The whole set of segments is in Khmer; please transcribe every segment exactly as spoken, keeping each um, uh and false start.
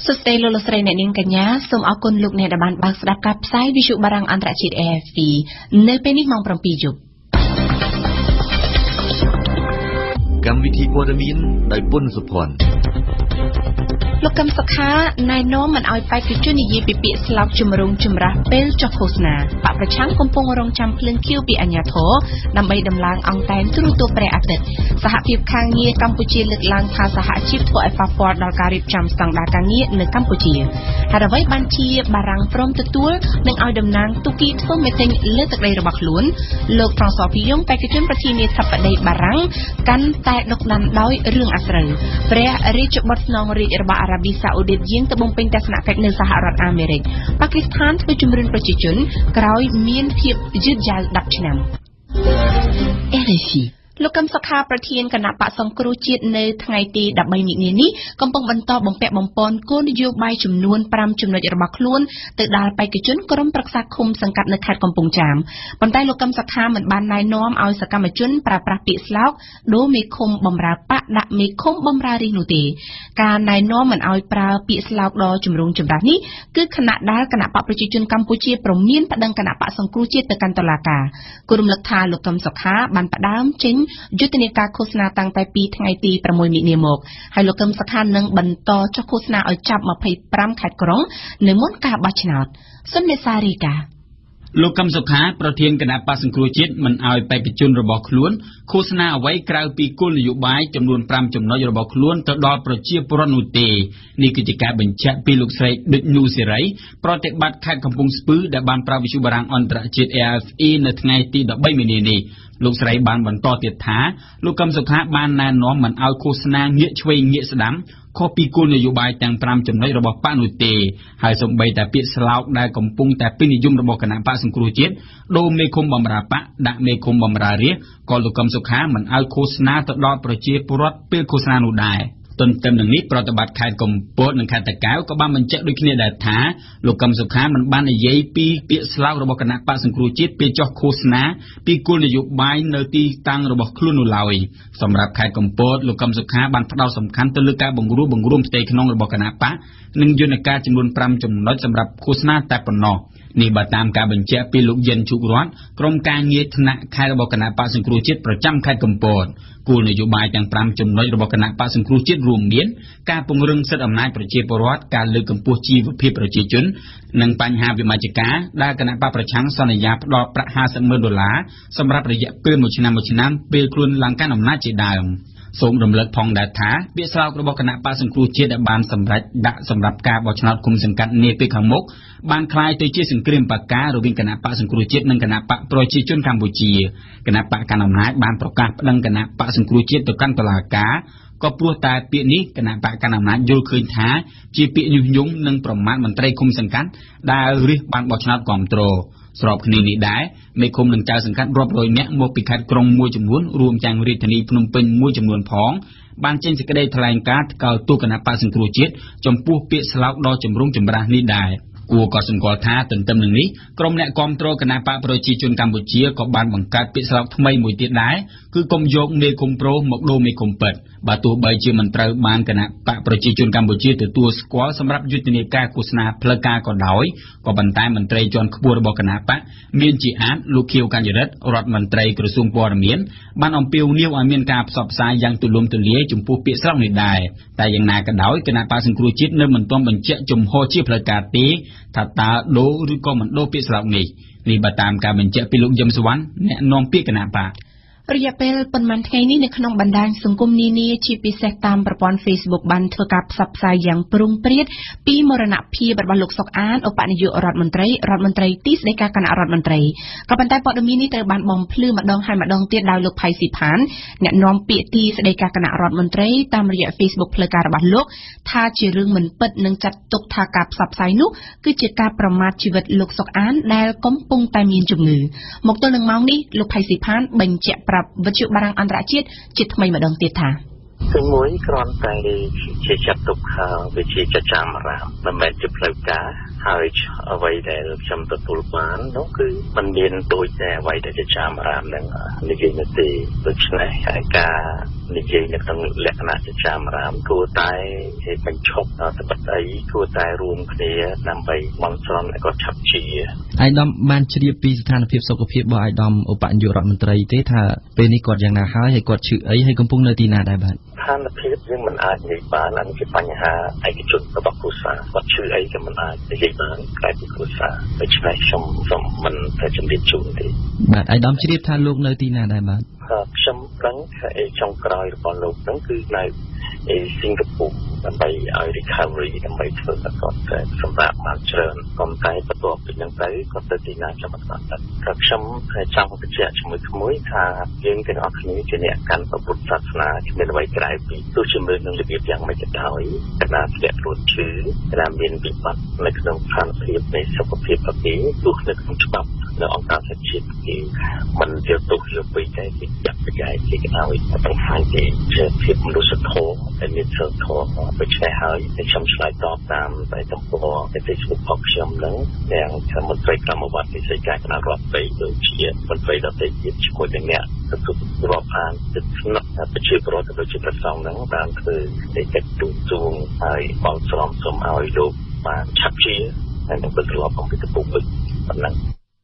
សុស្ដីលោកស្រីអ្នកនាងកញ្ញាសូមអរគុណលោកអ្នកដែលបានបើកស្ដាប់ការផ្សាយវិទ្យុបារាំងអន្តរជាតិ R F I នៅពេលនេះម៉ោង7យប់កម្មវិធីព័ត៌មានដោយពុនសុភ័ណ្ឌលោកកឹមសុខាណែនាំមិនឲ្យបេក្ខជននិយាយពីពាក្យស្លោកជំរុងចម្រាស់ពេលចុះឃោសនាបកប្រឆាំងកំពុងរងចាំភ្លើងខៀវពីអាជ្ញាធរដើម្បីដំឡើងអង្គតែនទូរទស្សន៍ព្រះអាទិត្យសហភាពការងារកម្ពុជាលើកឡើងថាសហជីពធ្វើឲ្យប៉ះពាល់ដល់ការរៀបចំស្តង់ដារការងារនៅកម្ពុជាហើយអ្វីបានជាបារាំងព្រមទទួលនឹងឲ្យតំណាងទូគីធ្វើមេតិញលើទឹកដីរបស់ខ្លួនលោកហ្វ្រង់ស៊ុយភីយ៉ុងបេក្ខជនប្រធានាធិបតីបារាំងកាន់តែដុកដានដោយរឿងអាស្រូវព្រះរាជបុត្រស្នងរាជរបស់អារ៉ាប៊ីសាអូឌីតយាងទៅបំពេញទស្សនកិច្ចនៅសហរដ្ឋអាមេរិកប៉ាគីស្ថានធ្វើជំរឿនប្រជាជនក្រោយមានភាពយឺតយ៉ាវដប់ឆ្នាំ R F Iលោកកឹមសុខាប្រធានគណៈបក្សសង្គ្រោះជាតិនៅថ្ងៃទី13មិនិនានេះកំពុងបន្តបំពាក់បំពន់គោលនយោបាយចំនួន5ចំណុចរបស់ខ្លួនទៅដល់បេក្ខជនក្រុមប្រឹក្សាឃុំសង្កាត់នៅខេត្តកំពង់ចាមប៉ុន្តែលោកកឹមសុខាមិនបានណែនាំឲ្យសកម្មជនប្រើប្រាស់ពាក្យស្លោកដូរមេឃុំបំរើបកដាក់មេឃុំបំរើរាជនោះទេការណែនាំមិនឲ្យប្រើពាក្យស្លោកដ៏ជំរុងចម្រាស់នេះគឺខណៈដែលគណៈបកប្រជាជនកម្ពុជាប្រមានប្តឹងគណៈបក្សសង្គ្រោះជាតិទៅកាន់តុលាការគូរំលឹកថាលោកកឹមសុខាបានផ្ដើមចេញយុទ្ធនាការឃោសនាតាំងតែពីថ្ងៃទី6មិនិនាមកហើយលោកកឹមសុខានឹងបន្តចុះឃោសនាឲ្យចាប់25ខេត្តក្រុងនៅមុនការបោះឆ្នោតសុនមេសារីកាលោកកឹមសុខាប្រធានគណៈបក្សសង្គ្រោះជាតិមិនឲ្យបេក្ខជនរបស់ខ្លួនឃោសនាអ្វីក្រៅពីគោលនយោបាយចំនួន5ចំណុចរបស់ខ្លួនទៅដល់ប្រជាពលរដ្ឋនោះទេនេះគឺជាការបញ្ជាក់ពីលោកស្រីឌុចញូសេរីប្រតិបត្តិខេត្តកំពង់ស្ពឺដែលបានប្រាប់វិទ្យុបារាំងអន្តរជាតិ R F I នៅថ្ងៃទី13មិនិនានេះលោកស្រីបានបន្តទៀតថាលោកកឹមសុខាបានណែនាំមិនឲ្យឃោសនាងាកឆ្វេងងាកស្ដាំខុសពីគោលនយោបាយទាំង5ចំណុចរបស់បកនោះទេហើយសូម្បីតែពាក្យស្លោកដែលកំពុងតែពេញនិយមរបស់គណៈបក្សសង្គ្រោះជាតិដូរមេឃុំបំរើបកដាក់មេឃុំបំរើរាជក៏លោកកឹមសុខាមិនឲ្យឃោសនាទៅដល់ប្រជាពលរដ្ឋពេលឃោសនានោះដែរទន្ទឹមនឹងនេះប្រតិបត្តិខេត្តកំពតនិងខេត្តតាកែវក៏បានបញ្ជាក់ដូចគ្នាដែរថាលោកកឹមសុខាមិនបាននិយាយពីពាក្យស្លោករបស់គណៈបក្សសង្គ្រោះជាតិពេលចុះឃោសនាពីគោលនយោបាយនៅទីតាំងរបស់ខ្លួននោះឡើយសម្រាប់ខេត្តកំពតលោកកឹមសុខាបានផ្ដោតសំខាន់ទៅលើការបង្រួបបង្រួមផ្ទៃក្នុងរបស់គណៈបកនិងយន្តការចំនួន5ចំណុចសម្រាប់ឃោសនាតែប៉ុណ្ណោះនេះបើតាមការបញ្ជាក់ពីលោកយិនជុករតក្រុមការងារថ្នាក់ខេត្តរបស់គណៈបក្សសង្គ្រោះជាតិប្រចាំខេត្តកំពតគោលនយោបាយទាំង5ចំណុចរបស់គណៈបក្សសង្គ្រោះជាតិរួមមានការពង្រឹងសិទ្ធិអំណាចប្រជាពលរដ្ឋការលើកកម្ពស់ជីវភាពប្រជាជននិងបញ្ហាវិមជ្ឈការដែលគណៈបកប្រឆាំងសន្យាផ្ដល់ប្រាក់50ម៉ឺនដុល្លារសម្រាប់រយៈពេលមួយឆ្នាំមួយឆ្នាំពេលខ្លួនឡើងកាន់អំណាចជាដើមសូមរំលឹកផងដែរថាពាក្យស្លោករបស់គណៈបក្សសង្គ្រោះជាតិដែលបានសម្រេចដាក់សម្រាប់ការបោះឆ្នោតគុំសង្កាត់នាពេលខាងមុខបានคล้ายទៅជាសង្គ្រាមបការរវាងគណៈបក្សសង្គ្រោះជាតិនិងគណៈបកប្រជាជនកម្ពុជាគណៈបកកណ្ដាលអំណាចបានប្រកាសប្តឹងគណៈបក្សសង្គ្រោះជាតិទៅកាន់តុលាការក៏ព្រោះតែពាក្យនេះគណៈបកកណ្ដាលអំណាចយល់ឃើញថាជាពាក្យញុះញង់និងប្រមាថមន្ត្រីគុំសង្កាត់ដែលរិះបានបោះឆ្នោតគាំទ្រស្របគ្នានេះដែរមេឃុំនិងចៅសង្កាត់រាប់រយនាក់មកពីខេត្តក្រុងមួយចំនួនរួមទាំងរាជធានីភ្នំពេញមួយចំនួនផងបានចេញសេចក្តីថ្លែងការណ៍ថ្កោលទោសគណៈបក្សសង្គ្រោះជាតិចំពោះពាក្យស្លោកដ៏ចម្រូងចម្រាសនេះដែរគួរក៏សម្គាល់ថាទន្ទឹមនឹងនេះក្រុមអ្នកគាំទ្រគណៈបកប្រជាជនកម្ពុជាក៏បានបង្កើតពាក្យស្លោកថ្មីមួយទៀតដែរគឺកុំយកមេឃុំប្រូមកដូរមេឃុំពិតបើទោះបីជាមិនត្រូវបានគណៈបកប្រជាជនកម្ពុជាទទួលស្គាល់សម្រាប់យុទ្ធនាការឃោសនាផ្លូវការក៏ដោយក៏ប៉ុន្តែមន្ត្រីជាន់ខ្ពស់របស់គណៈបកមានជាអាចលោកខៀវកញ្ញរិទ្ធរដ្ឋមន្ត្រីក្រសួងព័ត៌មានបានអំពាវនាវឲ្យមានការផ្សព្វផ្សាយយ៉ាងទូលំទូលាយចំពោះពាក្យស្លោកនេះដែរតែយ៉ាងណាក៏ដោយគណៈបកសង្គ្រោះជាតិនៅមិនទាន់បញ្ជាក់ជំហរជាផ្លូវការទេថាតើដូរឬក៏មិនដូរពាក្យស្លោកនេះនេះបើតាមការបញ្ជាក់ពីលោកយឹមសវណ្ណអ្នកនាំពាក្យគណៈបករយៈពេលប៉ុន្មានថ្ងៃនេះនៅក្នុងបណ្ដាញសង្គមនានាជាពិសេសតាមប្រព័ន្ធ Facebook បានធ្វើការផ្សព្វផ្សាយយ៉ាងព្រំព្រៀតពីមរណភាពរបស់លោកសុកអានឧបនាយករដ្ឋមន្ត្រីរដ្ឋមន្ត្រីទីស្តីការគណៈរដ្ឋមន្ត្រីក៏ប៉ុន្តែព័ត៌មាននេះត្រូវបានបំភ្លឺម្ដងហើយម្ដងទៀតដោយលោកផៃស៊ីផានអ្នកនាំពាក្យទីស្តីការគណៈរដ្ឋមន្ត្រីតាមរយៈ Facebook ផ្លូវការរបស់លោកថាជារឿងមិនពិតនិងចាត់ទុកថាការផ្សព្វផ្សាយនោះគឺជាការប្រមាថជីវិតលោកសុកអានដែលកំពុងតែមានជំងឺមកទល់នឹងម៉ោងនេះលោកផៃស៊ីផានបញ្ជាក់ប្រាប់វិទ្យុបារាំងអន្តរជាតិជាថ្មីម្ដងទៀតថាទីមួយគ្រាន់តែជាចាត់ទុកថាវាជាចចាមអារាមមិនមែនជាផ្លូវការហើយអ្វីដែលខ្ញុំទទួលបាននោះគឺมันមានដូចតែអ្វីដែលចចាមអារាមនឹងនិយាយនោះទេដូច្នេះហើយការនិយាយនៅក្នុងលក្ខណៈចចាមអារាមគួរតែបញ្ឈប់ត្បិតអីគួរតែរួមគ្នាដើម្បីបន់ស្រន់ឲ្យគាត់ឆាប់ជាអាយដាមបានជ្រាបពីស្ថានភាពសុខភាពរបស់អាយដាមឧបនាយករដ្ឋមន្ត្រីទេថាពេលនេះគាត់យ៉ាងណាហើយហើយគាត់ឈឺអីហើយកំពុងនៅទីណាដែរបាទស្ថានភាពយើងមិនអាចនិយាយបានអានេះជាបញ្ហាឯកជនរបស់គ្រួសារគាត់ឈឺអីក៏មិនអាចនិយាយបានក្រៅពីគ្រួសារដូច្នេះខ្ញុំសូមមិនទៅជំរាបជូនទេបាទអាយដាមជ្រាបថាលោកនៅទីណាដែរបាទខ្ញុំដឹងថាចុងក្រោយរបស់លោកហ្នឹងគឺនៅឯសិង្ហបុរីដើម្បីឲ្យ recovery ដើម្បីធ្វើឲ្យគាត់សម្រាប់បានច្រើនប៉ុន្តែបន្ទាប់ពីហ្នឹងទៅគាត់ទៅទីណាចាំអត់បានតែខ្ញុំចង់បញ្ជាក់ជាមួយក្មួយថាយើងទាំងអស់គ្នាជាអ្នកកាន់ពុទ្ធសាសនាគ្មានអ្វីក្រៅពីទោះជំនឿនឹងរបៀបយ៉ាងម៉េចក៏ដោយកណាធ្លាក់រត់ឈឺកណាមានវិបត្តិនៅក្នុងស្ថានភាពនៃសុខភាពប្រទីទោះនៅក្នុងច្បាប់នៅអង្គការសហជាតិគេមិនយកទោសយកពីតែគេចាត់ប្រកែកគេឲ្យបង្ហាញពីជាភាពមនុស្សធម៌ដែលមានសិលធម៌ដូច្នេះហើយខ្ញុំឆ្លើយតបតាមតែទំព័រ Facebook របស់ខ្ញុំនឹងទាំងមន្ត្រីកម្មវត្តវិស័យការគណៈរដ្ឋស្ដីដូចជាមន្ត្រីដទៃទៀតជាមួយនឹងអ្នកទទួលរាប់អានទឹកស្និទ្ធប្រជាពលរដ្ឋដូចជាប្រសងនឹងបានធ្វើកិច្ចទូតជូនហើយបងស្រមសូមឲ្យលោកបានឆាប់ជាហើយនឹងបន្តរកអំពីទំព័រវិញប៉ុណ្ណឹង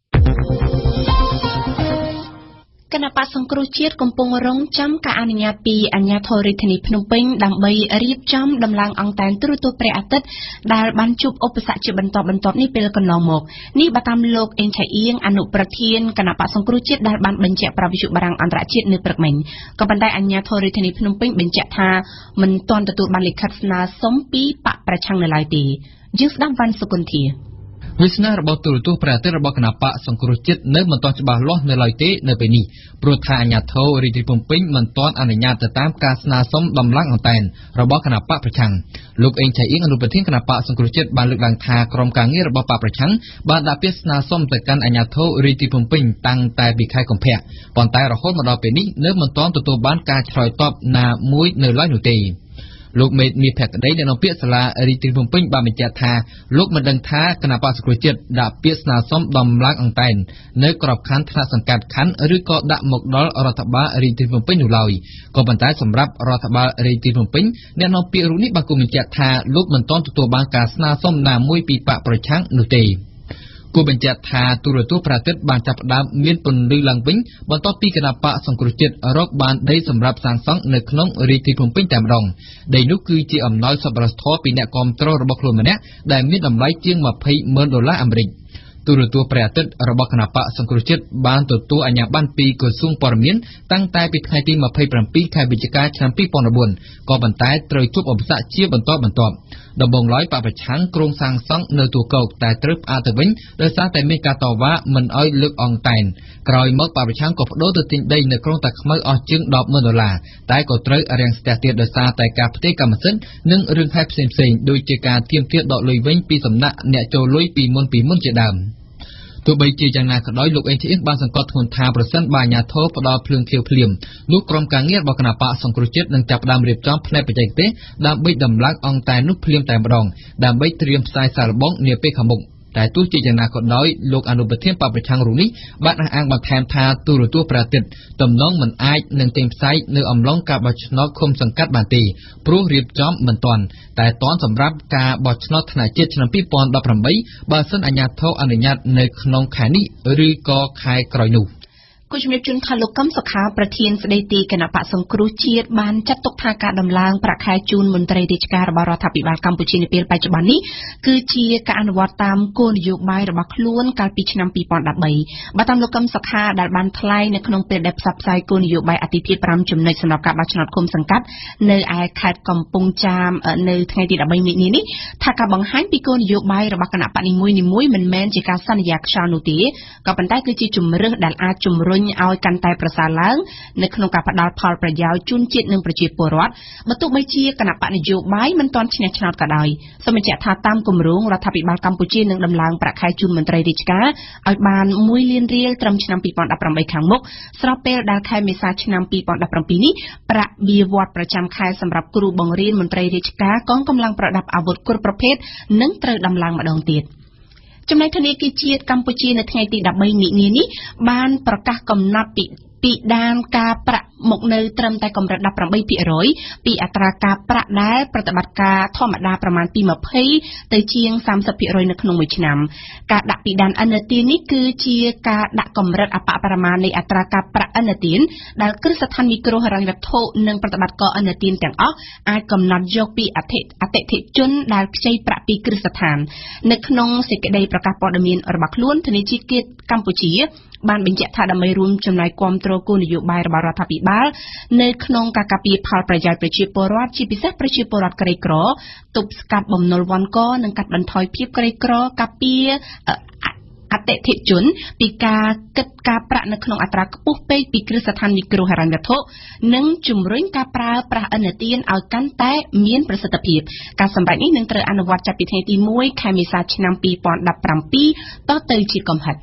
គណៈបក្សសង្គ្រោះជាតិកំពុងរងចាំការអនុញ្ញាតពីអាជ្ញាធររាជធានីភ្នំពេញដើម្បីរៀបចំដំឡើងអង្តែនទូរទស្សន៍ព្រះអាទិត្យដែលបានជួបឧបសគ្គជាបន្តបន្ទាប់នេះពេលកន្លងមកនេះបើតាមលោកអេងឆៃអៀងអនុប្រធានគណៈបក្សសង្គ្រោះជាតិដែលបានបញ្ជាក់ប្រាប់វិទ្យុបារាំងអន្តរជាតិនៅព្រឹកមិញក៏ប៉ុន្តែអាជ្ញាធររាជធានីភ្នំពេញបញ្ជាក់ថាមិនទាន់ទទួលបានលិខិតស្នើសុំពីបកប្រឆាំងនៅឡើយទេយើងស្ដាប់វ៉ាន់សុគន្ធាវាសនារបស់ទូរទស្សន៍ព្រះអាទិត្យរបស់គណៈបកសង្គ្រោះជាតិនៅមិនទាន់ច្បាស់លាស់នៅឡើយទេនៅពេលនេះព្រោះថាអាជ្ញាធររាជធានីភ្នំពេញមិនទាន់អនុញ្ញាតទៅតាមការស្នើសុំដំឡើងអន្តែនរបស់គណៈបកប្រឆាំងលោកអេងឆៃអៀងអនុប្រធានគណៈបកសង្គ្រោះជាតិបានលើកឡើងថាក្រុមការងាររបស់បកប្រឆាំងបានដាក់ពាក្យស្នើសុំទៅកាន់អាជ្ញាធររាជធានីភ្នំពេញតាំងតែពីខែកុម្ភៈប៉ុន្តែរហូតមកដល់ពេលនេះនៅមិនទាន់ទទួលបានការឆ្លើយតបណាមួយនៅឡើយនោះទេលោកមេមាភក្តីអ្នកនាំពាក្យសាលារាជធានីភ្នំពេញបានបញ្ជាក់ថាលោកមិនដឹងថាគណៈបក្សសង្គ្រោះជាតិដាក់ពាក្យស្នើសុំដំឡើងអង្តែននៅក្របខ័ណ្ឌថ្នាក់សង្កាត់ខណ្ឌឬក៏ដាក់មកដល់រដ្ឋបាលរាជធានីភ្នំពេញនោះឡើយក៏ប៉ុន្តែសម្រាប់រដ្ឋបាលរាជធានីភ្នំពេញអ្នកនាំពាក្យរូបនេះបានគូបញ្ជាក់ថាលោកមិនទាន់ទទួលបានការស្នើសុំណាមួយពីបកប្រឆាំងនោះទេគូបញ្ជាក់ថាទូរទស្សន៍ព្រះអាទិត្យបានចាប់ផ្ដើមមានពន្លឺឡើងវិញបន្ទាប់ពីគណៈបកសង្គ្រោះជាតិរកបានដីសម្រាប់សាងសង់នៅក្នុងរាជធានីភ្នំពេញតែម្ដងដីនោះគឺជាអំណោយសប្បុរសធម៌ពីអ្នកគាំទ្ររបស់ខ្លួនម្នាក់ដែលមានតម្លៃជាងម្ភៃម៉ឺនដុល្លារអាមេរិកទូរទស្សន៍ព្រះអាទិត្យរបស់គណៈបកសង្គ្រោះជាតិបានទទួលអាជ្ញាប័ណ្ណពីក្រសួងព័ត៌មានតាំងតែពីថ្ងៃទីម្ភៃប្រាំពីរខែវិច្ឆិកាឆ្នាំពីរពាន់បួនក៏ប៉ុន្តែត្រូវជួបឧបសគ្គជាបន្តបន្ទាប់ដំបូងឡើយបកប្រឆាំងគ្រោងសាងសង់នៅទួលគោកតែត្រូវផ្អាកទៅវិញដោយសារតែមានការតវ៉ាមិនអោយលើកអង្តែនក្រោយមកបកប្រឆាំងក៏បដូរទៅទិញដីនៅក្រុងតាខ្មៅអស់ជាង ដប់ម៉ឺនដុល្លារតែក៏ត្រូវរាំងស្ទះទៀតដោយសារតែការផ្ទេរកម្មសិទ្ធិនិងរឿងហេតុផ្សេងៗដូចជាការទាមទារដកលុយវិញពីសំណាក់អ្នកចូលលុយពីមុនពីមុនជាដើមទោះបីជាយ៉ាងណាក៏ដោយលោកអេងឆៃអៀងបានសង្កត់ធ្ងន់ថាប្រសិនបើអាជ្ញាធរផ្ដល់ភ្លើងខៀវភ្លាមនោះក្រុមការងាររបស់គណៈបកសង្គ្រោះជាតិនឹងចាប់ផ្ដើមរៀបចំផ្នែកបច្ចេកទេសដើម្បីដំឡើងអង្តែននោះភ្លាមតែម្ដងដើម្បីត្រៀមផ្សាយសារល្បងនាពេលខាងមុខតែទោះជាយ៉ាងណាក៏ដោយលោកអនុប្រធានបកប្រឆាំងរូបនេះបានអះអាងបន្ថែមថាទូរទស្សន៍ព្រះអាទិត្យទំនងមិនអាចនឹងទិញផ្សាយនៅអំឡុងការបោះឆ្នោតឃុំសង្កាត់បានទេព្រោះរៀបចំមិនទាន់តែទាន់សម្រាប់ការបោះឆ្នោតថ្នាក់ជាតិឆ្នាំពីរពាន់ដប់ប្រាំបីបើសិនអាជ្ញាធរអនុញ្ញាតនៅក្នុងខែនេះឬក៏ខែក្រោយនោះគូជំរាបជូនថាលោកកឹមសុខាប្រធានស្ដីទីគណៈបក្សសង្គ្រោះជាតិបានចាត់ទុកថាការដំឡើងប្រាក់ខែជូនមន្ត្រីរាជការរបស់រដ្ឋាភិបាលកម្ពុជានាពេលបច្ចុប្បន្ននេះគឺជាការអនុវត្តតាមគោលនយោបាយរបស់ខ្លួនកាលពីឆ្នាំពីរពាន់ដប់បីបើតាមលោកកឹមសុខាដែលបានថ្លែងនៅក្នុងពេលដែលផ្សព្វផ្សាយគោលនយោបាយអតិភិបប្រាំចំណុចសម្រាប់ការបោះឆ្នោតឃុំសង្កាត់នៅឯខេត្តកំពង់ចាមនៅថ្ងៃទីដប់បីមិនិនានេះថាការបង្ហាញពីគោលនយោបាយរបស់គណៈបកនីមួយៗមិនមែនជាការសន្យាខ្យល់នោះទេក៏ប៉ុន្តែគឺជាជំរើសដែលអាចជំរុញញឲ្យកាន់តែប្រសើរឡើងនៅក្នុងការផ្តល់ផលប្រយោជន៍ជូនជាតិនិងប្រជាពលរដ្ឋបើទោះបីជាគណៈបកនយោបាយមិនទាន់ឈ្នះឆ្នោតក៏ដោយសូមបញ្ជាក់ថាតាមគម្រោងរដ្ឋាភិបាលកម្ពុជានឹងដំឡើងប្រាក់ខែជូនមន្ត្រីរាជការឲ្យបានមួយលានរៀលត្រឹមឆ្នាំពីរពាន់ដប់ប្រាំបីខាងមុខស្របពេលដែលខែមេសាឆ្នាំពីរពាន់ដប់ប្រាំពីរនេះប្រាក់បៀវត្សប្រចាំខែសម្រាប់គ្រូបង្រៀនមន្ត្រីរាជការកងកម្លាំងប្រដាប់អាវុធគ្រប់ប្រភេទនឹងត្រូវដំឡើងម្ដងទៀតចំណែកធនាគារជាតិកម្ពុជានៅថ្ងៃទីដប់បីមិនិនានេះបានប្រកាសកំណត់ពីពីដានការប្រាក់មកនៅត្រឹមតែកម្រិតដប់ប្រាំបីភាគរយពីអត្រាការប្រាក់ដែលប្រតិបត្តិការធម្មតាប្រមាណពីยี่สิบទៅជាងសាមសិបភាគរយនៅក្នុងមួយឆ្នាំការដាក់ពីដានឥណទាននេះគឺជាការដាក់កម្រិតអបអបរមានៃអត្រាការប្រាក់ឥណទានដែលគ្រឹះស្ថានមីក្រូហិរញ្ញវត្ថុនិងប្រតិបត្តិការឥណទានទាំងអស់អាចកំណត់យកពីអតិអតិថិជនដែលខ្ចីប្រាក់ពីគ្រឹះស្ថាននៅក្នុងសេចក្តីប្រកាសព័ត៌មានរបស់ខ្លួនធនាគារកម្ពុជាបានបញ្ជាក់ថាដើម្បីរួមចំណែកគាំទ្រគោលនយោបាយរបស់រដ្ឋាភិបាលនៅក្នុងការការពារផលប្រយោជន៍ប្រជាពលរដ្ឋជាពិសេសប្រជាពលរដ្ឋក្រីក្រទប់ស្កាត់បំណុលវ័នកនិងកាត់បន្ថយភាពក្រីក្រការពារអតិថិជនពីការគិតការប្រាក់នៅក្នុងអត្រាខ្ពស់ពេកពីគ្រឹះស្ថានមីក្រូហិរញ្ញវត្ថុនិងជំរុញការប្រើប្រាស់ឥណទានឲ្យកាន់តែមានប្រសិទ្ធភាពការសម្រេចនេះនឹងត្រូវអនុវត្តចាប់ពីថ្ងៃទីមួយខែមេសាឆ្នាំពីរពាន់ដប់ប្រាំពីរតទៅជាកំហិត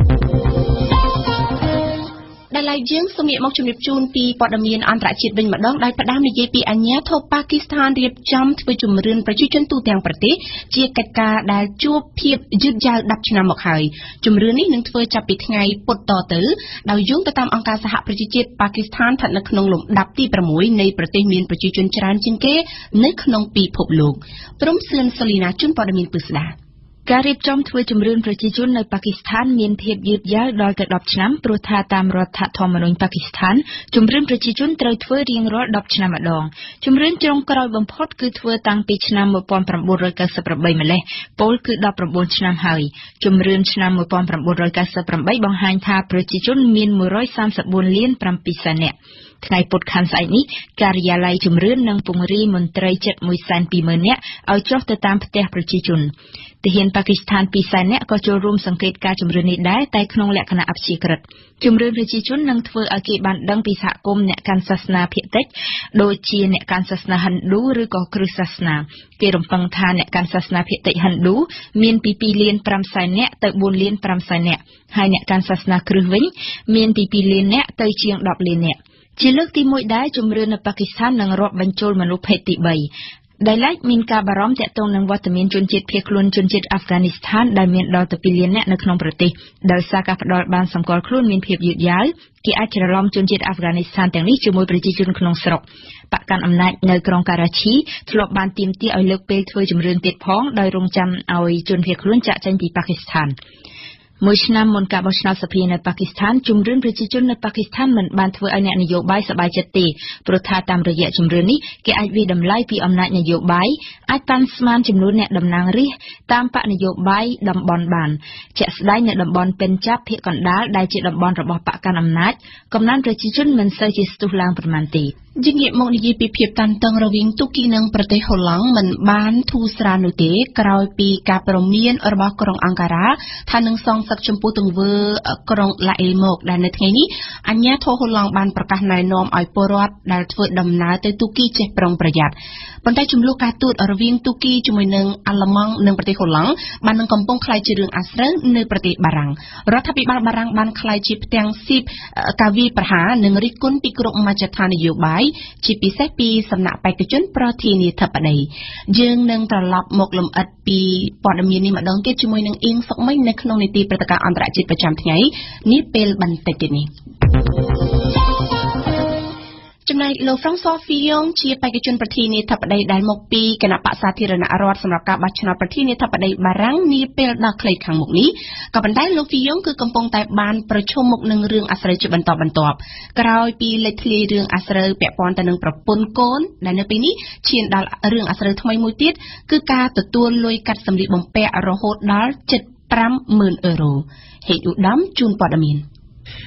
ដែលឡៃយើងសូមងាកមកជំរាបជូនពីព័ត៌មានអន្តរជាតិវិញម្ដងដោយផ្ដើមនិយាយពីអាញាធិបតេយ្យប៉ាគីស្ថានរៀបចំធ្វើជំរឿនប្រជាជនទូទាំងប្រទេសជាកិច្ចការដែលជួបភាពយឺតយ៉ាវដប់ឆ្នាំមកហើយជំរឿននេះនឹងធ្វើចាប់ពីថ្ងៃពុធតទៅដោយយោងទៅតាមអង្គការសហប្រជាជាតិប៉ាគីស្ថានស្ថិតនៅក្នុងលំដាប់ទីប្រាំមួយនៃប្រទេសមានប្រជាជនច្រើនជាងគេនៅក្នុងពិភពលោកព្រមសឿនសូលីណាជូនព័ត៌មានពិស្ដាការរៀបចំធ្វើជំរឿនប្រជាជននៅប៉ាគីស្ថានមានភាពយឺតយ៉ាវដល់ទៅដប់ឆ្នាំព្រោះថាតាមរដ្ឋធម្មនុញ្ញប៉ាគីស្ថានជំរឿនប្រជាជនត្រូវធ្វើរៀងរាល់ដប់ឆ្នាំម្ដងជំរឿនចុងក្រោយបំផុតគឺធ្វើតាំងពីឆ្នាំmột nghìn chín trăm chín mươi támម្លេះពលគឺដប់ប្រាំបួនឆ្នាំហើយជំរឿនឆ្នាំmột nghìn chín trăm chín mươi támបង្ហាញថាប្រជាជនមានmột trăm ba mươi tưលានbảyសែននាក់ថ្ងៃពុធខាងស្អែកនេះការិយាល័យជំរឿននឹងពង្រាយមន្ត្រីជិតមួយសែនពីរម៉ឺននាក់ឲ្យចុះទៅតាមផ្ទះប្រជាជនទាហានប៉ាគីស្ថានពីរសែននាក់ក៏ចូលរួមសង្កេតការជំរឿននេះដែរតែក្នុងលក្ខណៈអព្យាក្រឹតជំរឿនប្រជាជននឹងធ្វើឲ្យគេបានដឹងពីសហគមន៍អ្នកកាន់សាសនាភាគតិចដូចជាអ្នកកាន់សាសនាហិណ្ឌូឬក៏គ្រិស្តសាសនាគេរំពឹងថាអ្នកកាន់សាសនាភាគតិចហិណ្ឌូមានពីពីរលានប្រាំសែននាក់ទៅបួនលានប្រាំសែននាក់ហើយអ្នកកាន់សាសនាគ្រិស្តវិញមានពីពីរលាននាក់ទៅជាងដប់លាននាក់ជាលើកទីមួយដែរជំរឿននៅប៉ាគីស្ថាននឹងរាប់បញ្ចូលមនុស្សភេទទីបីដែលឡែកមានការបារម្ភទាក់ទងនឹងវត្តមានជនជាតិភៀសខ្លួនជនជាតិអាហ្វហ្គានីស្ថានដែលមានដល់ទៅពីរលាននាក់នៅក្នុងប្រទេសដោយសារការផ្ដាល់បានសម្គាល់ខ្លួនមានភាពយឺតយ៉ាវគេអាចច្រឡំជនជាតិអាហ្វហ្គានីស្ថានទាំងនេះជាមួយប្រជាជនក្នុងស្រុកបកកាន់អំណាចនៅក្រុងការ៉ាឈីធ្លាប់បានទាមទារឲ្យលើកពេលធ្វើជំរឿនទៀតផងដោយរងចាំឲ្យជនភៀសខ្លួនចាកចេញពីប៉ាគីស្ថានមួយឆ្នាំមុនការបោះឆ្នោតសភានៅប៉ាគីស្ថានជំរឿនប្រជាជននៅប៉ាគីស្ថានមិនបានធ្វើឲ្យអ្នកនយោបាយសប្បាយចិត្តទេព្រោះថាតាមរយៈជំរឿននេះគេអាចវិតម្លៃពីអំណាចនយោបាយអាចប៉ាន់ស្មានចំនួនអ្នកតំណាងរាស្ត្រតាមបកនយោបាយតំបន់បានជាក់ស្ដែងនៅតំបន់ពេនចាប់ភាគកណ្ដាលដែលជាតំបន់របស់បកកាន់អំណាចកំណើនប្រជាជនមិនសូវជាស្ទុះឡើងប្រមាណទេយើងងាកមកនិយាយពីភាពតានតឹងរវាងទូគីនិងប្រទេសហូឡង់មិនបានធូរស្រាលនោះទេក្រោយពីការព្រមានរបស់ក្រុងអង្ការ៉ាថានឹងសងសឹកចំពោះទង្វើក្រុងឡាអេមកដែលនៅថ្ងៃនេះអាជ្ញាធរហូឡង់បានប្រកាសណែនាំឲ្យពលរដ្ឋដែលធ្វើដំណើរទៅទូគីចេះប្រុងប្រយ័ត្នប៉ុន្តែចំនួនការទូតរវាងទូគីជាមួយនឹងអាល្លឺម៉ង់និងប្រទេសហូឡង់បាននឹងកំពុងក្លាយជារឿងអាស្រូវនៅប្រទេសបារាំងរដ្ឋាភិបាលបារាំងបានក្លាយជាផ្ទាំងស៊ីបកាវីប្រហារនិងរិះគន់ពីគ្រប់មជ្ឈដ្ឋាននយោបាយជាពិសេសពីសំណាក់បេក្ខជនប្រធានាធិបតីយើងនឹងត្រឡប់មកលំអិតពីព័ត៌មាននេះម្ដងទៀតជាមួយនឹងអៀងសុកមិញនៅក្នុងនីតិព្រឹត្តិការណ៍អន្តរជាតិប្រចាំថ្ងៃនេះពេលបន្តិចទៀតនេះចំណែកលោក François Fillon ជាបេក្ខជនប្រធានាធិបតីដែលមកពីគណៈបក្សសាធារណរដ្ឋសម្រាប់ការបោះឆ្នោតប្រធានាធិបតីបារាំងនាពេលដ៏ខ្លីខាងមុខនេះក៏ប៉ុន្តែលោក Fillon គឺកំពុងតែបានប្រឈមមុខនឹងរឿងអាស្រូវជាបន្តបន្ទាប់ក្រោយពីលេចធ្លាយរឿងអាស្រូវពាក់ព័ន្ធទៅនឹងប្រពន្ធកូនដែលនៅពេលនេះឈានដល់រឿងអាស្រូវថ្មីមួយទៀតគឺការទទួលលុយកាត់សម្លៀកបំពាក់រហូតដល់ជិត fiveម៉ឺន អឺរ៉ូហេតុឧត្តមជូនព័ត៌មាន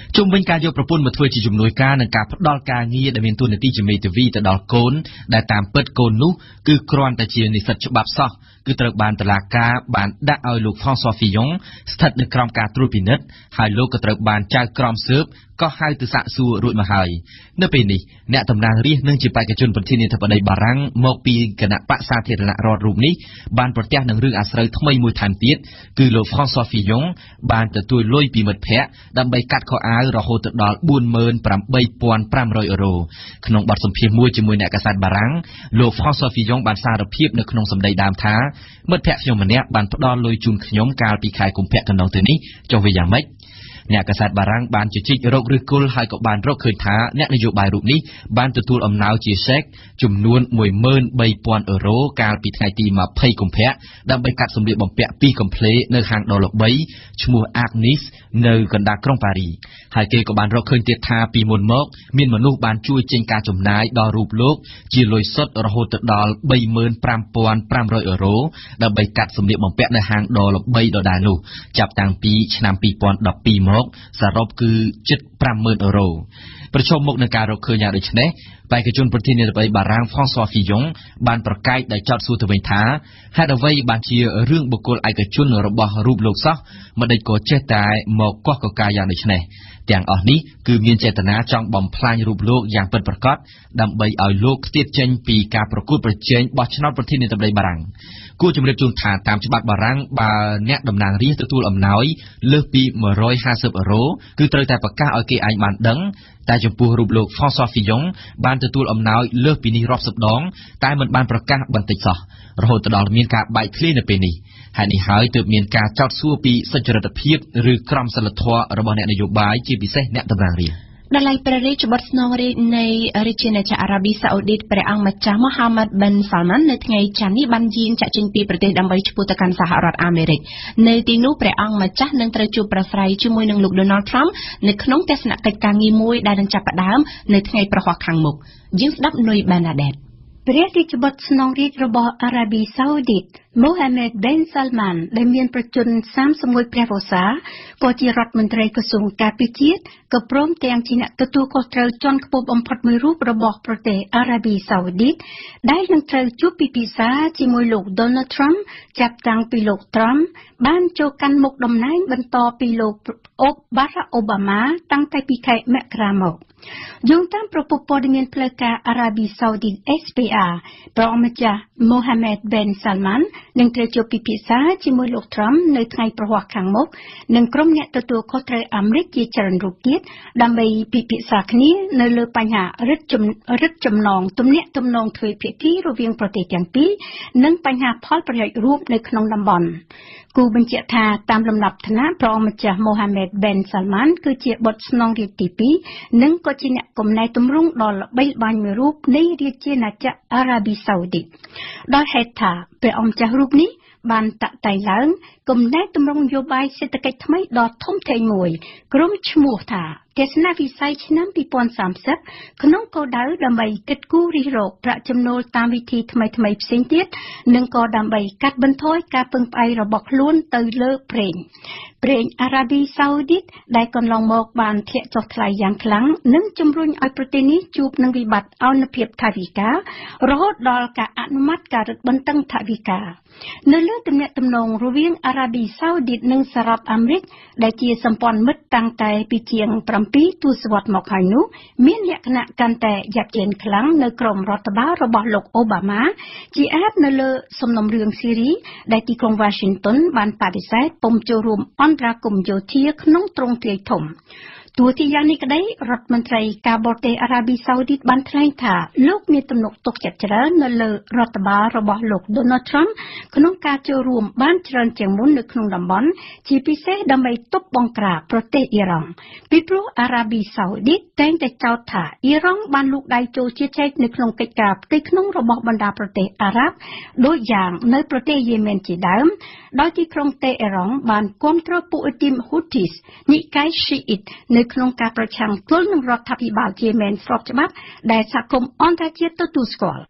ជុំវិញការយកប្រពន្ធមកធ្វើជាជំនួយការនិងការផ្ដល់ការងារដែលមានទួនាទីជាមេធាវីទៅដល់កូនដែលតាមពិតកូននោះគឺគ្រាន់តែជានិស្សិតច្បាប់សោះគឺត្រូវបានតុលាការបានដាក់ឲ្យលោក François Fillon ស្ថិតនៅក្រោមការត្រួតពិនិត្យហើយលោកក៏ត្រូវបានចៅក្រមស៊ើបក៏ហៅទៅសាកសួររួចមកហើយនៅពេលនេះអ្នកតំណាងរាស្ត្រនិងជាបេក្ខជនប្រធានាធិបតីបារាំងមកពីគណៈបក្សសាធារណរដ្ឋរូបនេះបានប្រទះនឹងរឿងអាស្រូវថ្មីមួយថែមទៀតគឺលោក François Fillon បានទទួលលុយពីមិត្តភ័ក្តិដើម្បីកាត់ខោអាវរហូតដល់ បួនម៉ឺនប្រាំបីពាន់ប្រាំរយ អឺរ៉ូក្នុងបទសម្ភាសន៍មួយជាមួយអ្នកកាសែតបារាំងលោក François Fillon បានសារភាពនៅក្នុងសម្ដីដើមថាមិត្តភ័ក្តិខ្ញុំម្នាក់បានផ្ដល់លុយជូនខ្ញុំកាលពីខែកុម្ភៈកន្លងទៅនេះចុះវាយ៉ាងម៉េចអ្នកកាសែតបារាំងបានជជែករកឬគល់ហើយក៏បានរកឃើញថាអ្នកនយោបាយរូបនេះបានទទួលអំណោយជាសេកចំនួន មួយម៉ឺនបីពាន់ អឺរ៉ូកាលពីថ្ងៃទីម្ភៃកុម្ភៈដើម្បីកាត់សម្លៀកបំពាក់ពីរកំភ្លេនៅហាងដ៏ល្បីឈ្មោះ Agnes នៅកណ្ដាលក្រុងប៉ារីហើយគេក៏បានរកឃើញទៀតថាពីមុនមកមានមនុស្សបានជួយចេញការចំណាយដល់រូបលោកជាលុយសុទ្ធរហូតទៅដល់ បីម៉ឺនប្រាំពាន់ប្រាំរយ អឺរ៉ូដើម្បីកាត់សម្លៀកបំពាក់នៅហាងដ៏ល្បីដដែលនោះចាប់តាំងពីឆ្នាំពីរពាន់ដប់ពីរមកសរុបគឺជិត ប្រាំម៉ឺន អឺរ៉ូប្រឈមមុខនឹងការរកឃើញយ៉ាងដូចនេះបេក្ខជនប្រធានាធិបតីបារាំង François Fillon បានប្រកែកដោយចោទសួរទៅវិញថាហេតុអ្វីបានជារឿងបុគ្គលឯកជនរបស់រូបលោកសោះមិនដេចក៏ចេះតែមកកោះកកាយ៉ាងដូចនេះទាំងអស់នេះគឺមានចេតនាចង់បំផ្លាញរូបលោកយ៉ាងពិតប្រាកដដើម្បីឲ្យលោកខ្ទាតចេញពីការប្រកួតប្រជែងបោះឆ្នោតប្រធានាធិបតីបារាំងគួរជំរាបជូនថាតាមច្បាប់បារាំងបើអ្នកតំណាងរាស្ត្រទទួលអំណោយលើសពី មួយរយហាសិប អឺរ៉ូគឺត្រូវតែប្រកាសឲ្យគេឯងបានដឹងតែចំពោះរូបលោក François Fillon បានទទួលអំណោយលើសពីនេះរាប់សិបដងតែមិនបានប្រកាសបន្តិចសោះរហូតដល់មានការបែកធ្លាយនៅពេលនេះហើយនេះហើយទើបមានការចោទសួរពីសុចរិតភាពឬក្រមសីលធម៌របស់អ្នកនយោបាយជាពិសេសអ្នកតំណាងរាស្ត្រដល់ឡៃព្រះរាជបុត្រស្នងរាជនៃរាជាណាចក្រអារ៉ាប៊ីសាអូឌីតព្រះអង្គម្ចាស់ Mohammed bin Salman នៅថ្ងៃច័ន្ទនេះបានយាងចាក់ចេញពីប្រទេសដើម្បីឆ្ពោះទៅកាន់សហរដ្ឋអាមេរិកនៅទីនោះព្រះអង្គម្ចាស់នឹងត្រូវជួបប្រស្រ័យជាមួយនឹងលោក Donald Trump នៅក្នុងទស្សនកិច្ចការងារមួយដែលនឹងចាប់ផ្ដើមនៅថ្ងៃប្រហ័សខាងមុខយើងស្ដាប់នុយបានណាដេតព្រះរាជបុត្រស្នងរាជរបស់អារ៉ាប៊ីសាអូឌីត Mohammed bin Salman ដែលមានប្រជជនសាមសិបមួយព្រះវស្សាក៏ជារដ្ឋមន្ត្រីក្រសួងការពារជាតិក៏ព្រមទាំងជាអ្នកទទួលខុសត្រូវជាន់ខ្ពស់បំផុតមួយរូបរបស់ប្រទេសអារ៉ាប៊ីសាអូឌីតដែលនឹងត្រូវជួបពិភាក្សាជាមួយលោក Donald Trump ចាប់តាំងពីលោក Trump បានចូលកាន់មុខតំណែងបន្តពីលោក Barack Obama តាំងតែពីខែមករាមកយោងតាមប្រពន្ធព័ត៌មានផ្លូវការអារ៉ាប៊ីសាអូឌីត เอส พี អារ ព្រះអង្គម្ចាស់ Mohammed bin Salman នឹងត្រូវជួបពិភាក្សាជាមួយលោក Trump នៅថ្ងៃប្រហ័សខាងមុខនិងក្រុមអ្នកទទួលខុសត្រូវអាមេរិកជាច្រើនរូបទៀតដើម្បីពិភាក្សាគ្នានៅលើបញ្ហារឹតរឹតចំណងទំនាក់ទំនងទ្វេភាគីរវាងប្រទេសទាំងពីរនិងបញ្ហាផលប្រយោជន៍រួមនៅក្នុងតំបន់គូបញ្ជាក់ថាតាមលំដាប់ឋានៈព្រះអង្គម្ចាស់ Mohammed bin Salman គឺជាបុត្រស្នងរាជទីពីរនិងក៏ជាអ្នកកំណែទម្រង់ដ៏ល្បីល្បាញមួយរូបនៃរាជាណាចក្រអារ៉ាប៊ីសាអូឌីតដោយហេតុថាព្រះអង្គម្ចាស់រូបនេះបានតាក់តែងឡើងកំណែទម្រង់នយោបាយសេដ្ឋកិច្ចថ្មីដ៏ធំធេងមួយក្រុមឈ្មោះថាទស្សនវិស័យឆ្នាំពីរពាន់សាមសិបក្នុងគោលដៅដើម្បីកិត្តគូរិះរកប្រាក់ចំណូលតាមវិធីថ្មីថ្មីផ្សេងទៀតនិងក៏ដើម្បីកាត់បន្ថយការពឹងផ្អែករបស់ខ្លួនទៅលើប្រេងប្រេងអារ៉ាប៊ីសាអូឌីតដែលកន្លងមកបានធ្លាក់ចុះថ្លៃយ៉ាងខ្លាំងនិងជំរុញឲ្យប្រទេសនេះជួបនឹងវិបត្តិអនុភាពថវិការហូតដល់ការអនុម័តការរឹតបន្តឹងថវិកានៅលើទំនាក់ទំនងរវាងអារ៉ាប៊ីសាអូឌីតនិងសហរដ្ឋអាមេរិកដែលជាសម្ព័ន្ធមិត្តតាំងតែពីជាង7ទសវត្សរ៍មកហើយនោះមានលក្ខណៈកាន់តែយ៉ាប់យ៉េនខ្លាំងនៅក្រោមរដ្ឋបាលរបស់លោកអូបាម៉ាជាអាចនៅលើសំណុំរឿងស៊ីរីដែលទីក្រុង Washington បានបដិសេធពុំចូលរួមអន្តរាគមន៍យោធាក្នុងទ្រង់ទ្រាយធំទោះជាយ៉ាងនេះក្តីរដ្ឋមន្ត្រីការបរទេសអារ៉ាប៊ីសាអូឌីតបានថ្លែងថាលោកមានទំនុកទុកចិត្តច្រើននៅលើរដ្ឋបាលរបស់លោក Donald Trump ក្នុងការចូលរួមបានច្រើនជាងមុននៅក្នុងតំបន់ជាពិសេសដើម្បីទប់បង្ក្រាបប្រទេសអ៊ីរ៉ង់ពីព្រោះអារ៉ាប៊ីសាអូឌីតតែងតែចោទថាអ៊ីរ៉ង់បានលូកដៃចូលជាចែកនៅក្នុងកិច្ចការផ្ទៃក្នុងរបស់បណ្ដាប្រទេសអារ៉ាប់ដូចយ៉ាងនៅប្រទេសយេម៉ែនជាដើមដោយទីក្រុងតេហេរ៉ង់បានគាំទ្រពួកអ៊ីទីម Houthis និកាយ Shiite នៅក្នុងការប្រឆាំងទល់នឹងរដ្ឋាភិបាលយេម៉ែនស្របច្បាប់ដែលសហគមន៍អន្តរជាតិទទួលស្គាល់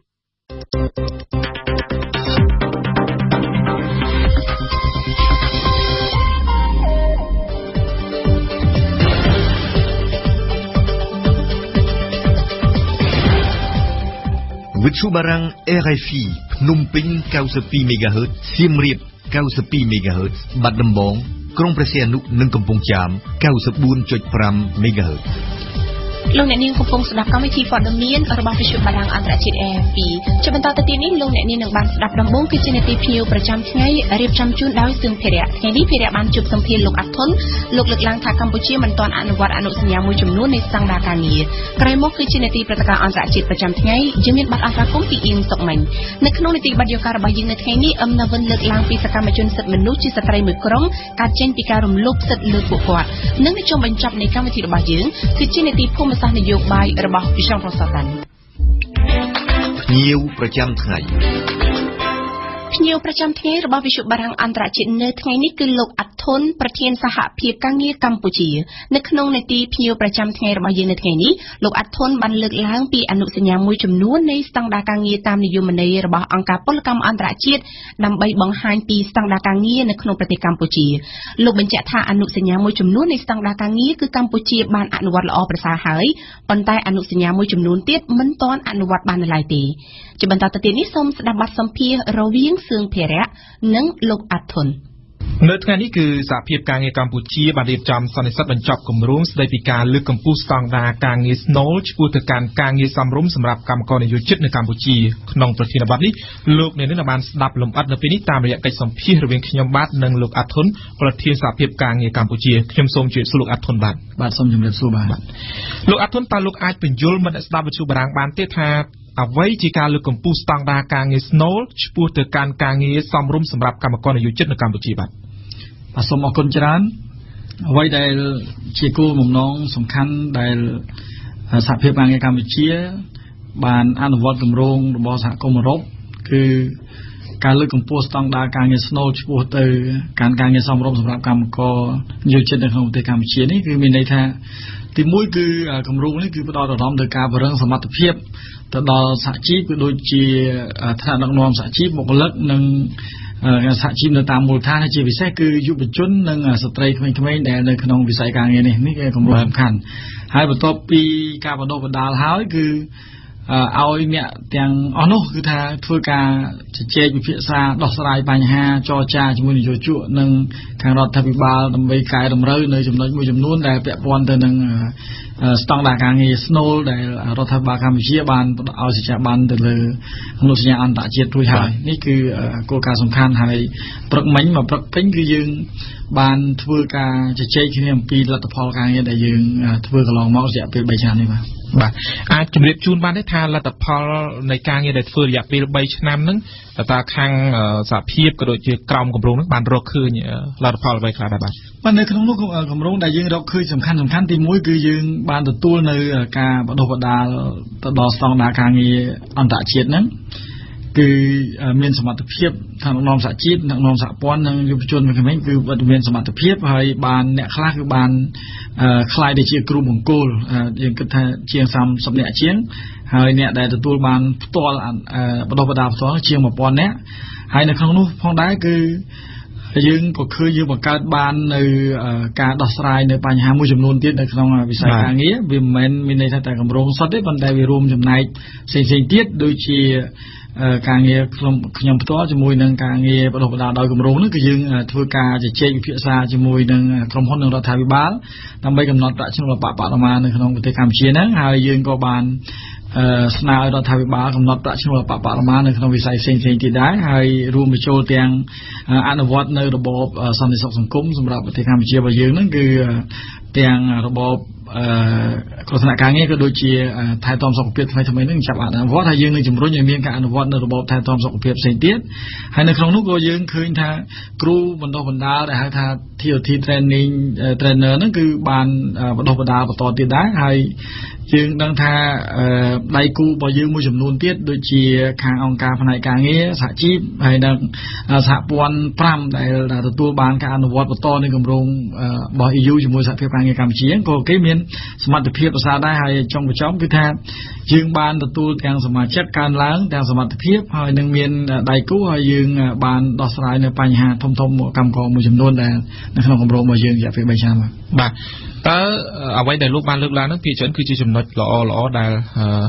វិទ្យុបារាំង R F I ភ្នំពេញ ninety-two megahertz សៀមរាប ninety-two megahertz បាត់ដំបងក្រុងព្រះសីហនុនិងកំពង់ចាម ninety-four point five megahertz លោកអ្នកនាងកំពុងស្ដាប់កម្មវិធីព័ត៌មានរបស់វិទ្យុបារាំងអន្តរជាតិ R F I ជាបន្តទៅទៀតនេះលោកអ្នកនាងនឹងបានស្ដាប់ដំបូងគឺជានាទីភ្ញៀវប្រចាំថ្ងៃរៀបចំជូនដោយសឿងភិរៈថ្ងៃនេះភិរៈបានជួបសម្ភាសលោកអាត់ធុនលោកលើកឡើងថាកម្ពុជាមិនទាន់អនុវត្តអនុសញ្ញាមួយចំនួននៃស្តង់ដារការងារក្រោយមកគឺជានាទីព្រឹត្តិការណ៍អន្តរជាតិប្រចាំថ្ងៃយើងមានបទអន្តរកម្មពីអៀងសុកមិញនៅក្នុងនីតិបទយកការរបស់យើងនៅថ្ងៃនេះអឹមណាវិនលើកឡើងពីសកម្មជនសិទ្ធិមនុស្សជាស្ត្រីមួយក្រុមកើតចេញពីការរំលោភសិទ្ធិលើពួកគាត់និងនៅចុងបញ្ចប់នៃកម្មវិធីរបស់យើងគឺជានាទីភូមិសាស្ត្រនយោបាយរបស់វិស័យប្រសាតានភ្ញៀវប្រចាំថ្ងៃភ្ញៀវប្រចាំថ្ងៃរបស់វិទ្យុបារាំងអន្តរជាតិនៅថ្ងៃនេះគឺលោកអាត់ធុនប្រធានសហភាពការងារកម្ពុជានៅក្នុងនីតិភ្ញៀវប្រចាំថ្ងៃរបស់យើងនៅថ្ងៃនេះលោកអាត់ធុនបានលើកឡើងពីអនុសញ្ញាមួយចំនួននៃស្តង់ដារការងារតាមនិយមន័យរបស់អង្គការពលកម្មអន្តរជាតិដើម្បីបង្ហាញពីស្តង់ដារការងារនៅក្នុងប្រទេសកម្ពុជាលោកបញ្ជាក់ថាអនុសញ្ញាមួយចំនួននៃស្តង់ដារការងារគឺកម្ពុជាបានអនុវត្តល្អប្រសើរហើយប៉ុន្តែអនុសញ្ញាមួយចំនួនទៀតមិនទាន់អនុវត្តបាននៅឡើយទេជាបន្តទៅទៀតនេះសូមស្ដាប់បទសម្ភាសន៍រវាងសឿងភិរៈនិងលោកអាត់ធុននៅថ្ងៃនេះគឺសហភាពការងារកម្ពុជាបានរៀបចំសន្និសីទបញ្ចប់គម្រោងស្តីពីការលើកកម្ពស់ស្តង់ដារការងារស្នូលឆ្ពោះទៅកាន់ការងារសមរម្យសម្រាប់កម្មករនិយោជិតនៅកម្ពុជាក្នុងប្រធានបទនេះលោកអ្នកនាងបានស្ដាប់លម្អិតនៅពេលនេះតាមរយៈកិច្ចសម្ភាសន៍រវាងខ្ញុំបាទនិងលោកអាត់ធុនប្រធានសហភាពការងារកម្ពុជាខ្ញុំសូមជម្រាបសួរលោកអាត់ធុនបាទបាទសូមជម្រាបសួរបាទលោកអាត់ធុនតើលោកអាចបញ្យល់មិត្តអ្នកស្ដាប់វិទ្យុបារាំងបានទេថាអ្វីជាការលើកកម្ពស់ស្តង់ដារការងារស្នូលឆ្ពោះទៅកាន់ការងារសមរម្យសម្រាប់កម្មករនិយោជិតនៅកម្ពុជាបាទបាទសូមអរគុណច្រើនអ្វីដែលជាគោលបំណងសំខាន់ដែលសហភាពការងារកម្ពុជាបានអនុវត្តគម្រោងរបស់សហគមន៍អឺរ៉ុបគឺការលើកកម្ពស់ស្តង់ដារការងារស្នូលឆ្ពោះទៅកាន់ការងារសមរម្យសម្រាប់កម្មករនិយោជិតនៅក្នុងប្រទេសកម្ពុជានេះគឺមានន័យថាទីមួយគឺគម្រោងនេះគឺផ្ដោតអារម្មណ៍ទៅការពង្រឹងសមត្ថភាពទៅដល់សហជីពគឺដូចជាថ្នាក់ដឹកនាំសហជីពបុគ្គលិកនិងសហជីពនៅតាមមូលដ្ឋានជាពិសេសគឺយុវជននិងស្ត្រីក្មេងៗដែលនៅក្នុងវិស័យការងារនេះនេះគឺគម្រោងសំខាន់ហើយបន្ទាប់ពីការបណ្ដុះបណ្ដាលហើយគឺឲ្យអ្នកទាំងអស់នោះគឺថាធ្វើការជជែកវិភាសាដោះស្រាយបញ្ហាចរចាជាមួយនយោជកនិងខាងរដ្ឋាភិបាលដើម្បីកែតម្រូវនៅចំណុចមួយចំនួនដែលពាក់ព័ន្ធទៅនឹងស្តង់ដារការងារស្នូលដែលរដ្ឋាភិបាលកម្ពុជាបានឲ្យសេចក្ដីបានទៅលើអនុសញ្ញាអន្តរជាតិរួចហើយនេះគឺគោលការណ៍សំខាន់ហើយព្រឹកមិញមកព្រឹកពេញគឺយើងបានធ្វើការជជែកគ្នាអំពីលទ្ធផលការងារដែលយើងធ្វើកន្លងមករយៈពេលthreeឆ្នាំនេះបាទបាទអាចជម្រាបជូនបានទេថាលទ្ធផលនៃការងារដែលធ្វើរយៈពេលthreeឆ្នាំហ្នឹងតើខាងសហភាពក៏ដូចជាក្រមគម្រោងហ្នឹងបានរកឃើញលទ្ធផលអ្វីខ្លះដែរបាទបាទនៅក្នុងនោះគម្រោងដែលយើងរកឃើញសំខាន់សំខាន់ទីមួយគឺយើងបានទទួលនៅការបណ្ដុះបណ្ដាលទៅដល់ស្តង់ដារការងារអន្តរជាតិហ្នឹងគឺមានសមត្ថភាពខាងដឹកនាំសហជីពដឹកនាំសហព័ន្ធនិងយុវជនក្មេងៗគឺមានសមត្ថភាពហើយបានអ្នកខ្លះគឺបានខ្លាយទៅជាគ្រូបង្គោលយើងគិតថាជាងthirtyនាក់ជាងហើយអ្នកដែលទទួលបានផ្ទាល់បណ្ដុះបណ្ដាលផ្ទាល់ជាងone thousandនាក់ហើយនៅក្នុងនោះផងដែរគឺយើងក៏ឃើញយើងបង្កើតបាននៅការដោះស្រាយនៅបញ្ហាមួយចំនួនទៀតនៅក្នុងវិស័យការងារវាមិនមែនមានន័យថាតែគម្រោងសុទ្ធទេប៉ុន្តែវារួមចំណែកផ្សេងៗទៀតដូចជាការងារខ្ញុំខ្ញុំផ្ទាល់ជាមួយនឹងការងារបណ្ដុះបណ្ដាលដោយគម្រោងនេះគឺយើងធ្វើការជជែកវិភាសាជាមួយនឹងក្រុមហ៊ុននិងរដ្ឋាភិបាលដើម្បីកំណត់ប្រាក់ឈ្នួលបរិមាណនៅក្នុងប្រទេសកម្ពុជាហ្នឹងហើយយើងក៏បានស្នើឲ្យរដ្ឋាភិបាលកំណត់ប្រាក់ឈ្នួលបរិមាណនៅក្នុងវិស័យផ្សេងៗទៀតដែរហើយរួមបញ្ចូលទាំងអនុវត្តនៅរបបសន្តិសុខសង្គមសម្រាប់ប្រទេសកម្ពុជារបស់យើងហ្នឹងគឺទាំងរបបគ្រោះថ្នាក់ការងារក៏ដូចជាថែទាំសុខភាពថ្មីថ្មីនឹងចាប់អនុវត្តហើយយើងនឹងជំរុញឲ្យមានការអនុវត្តនៅរបបថែទាំសុខភាពផ្សេងទៀតហើយនៅក្នុងនោះក៏យើងឃើញថាគ្រូបណ្ដុះបណ្ដាលដែលហៅថា T O T training trainer ហ្នឹងគឺបានបណ្ដុះបណ្ដាលបន្តទៀតដែរហើយយើងដឹងថាដៃគូរបស់យើងមួយចំនួនទៀតដូចជាខាងអង្គការផ្នែកការងារសហជីពហើយនិងសហព័ន្ធfiveដែលទទួលបានការអនុវត្តបន្តនៃគម្រោងរបស់ E U ជាមួយសហភាពការងារកម្ពុជាក៏គេមានសមត្ថភាពប្រសើរដែរហើយចុងបញ្ចប់គឺថាយើងបានទទួលទាំងសមាជិកកើនឡើងទាំងសមត្ថភាពហើយនឹងមានដៃគូហើយយើងបានដោះស្រាយនៅបញ្ហាធំធំកម្មករមួយចំនួនដែលនៅក្នុងគម្រោងរបស់យើងរយៈពេលthreeឆ្នាំបាទតើអ្វីដែលលោកបានលើកឡើងនោះភាគច្រើនគឺជាចំណុចល្អល្អដែល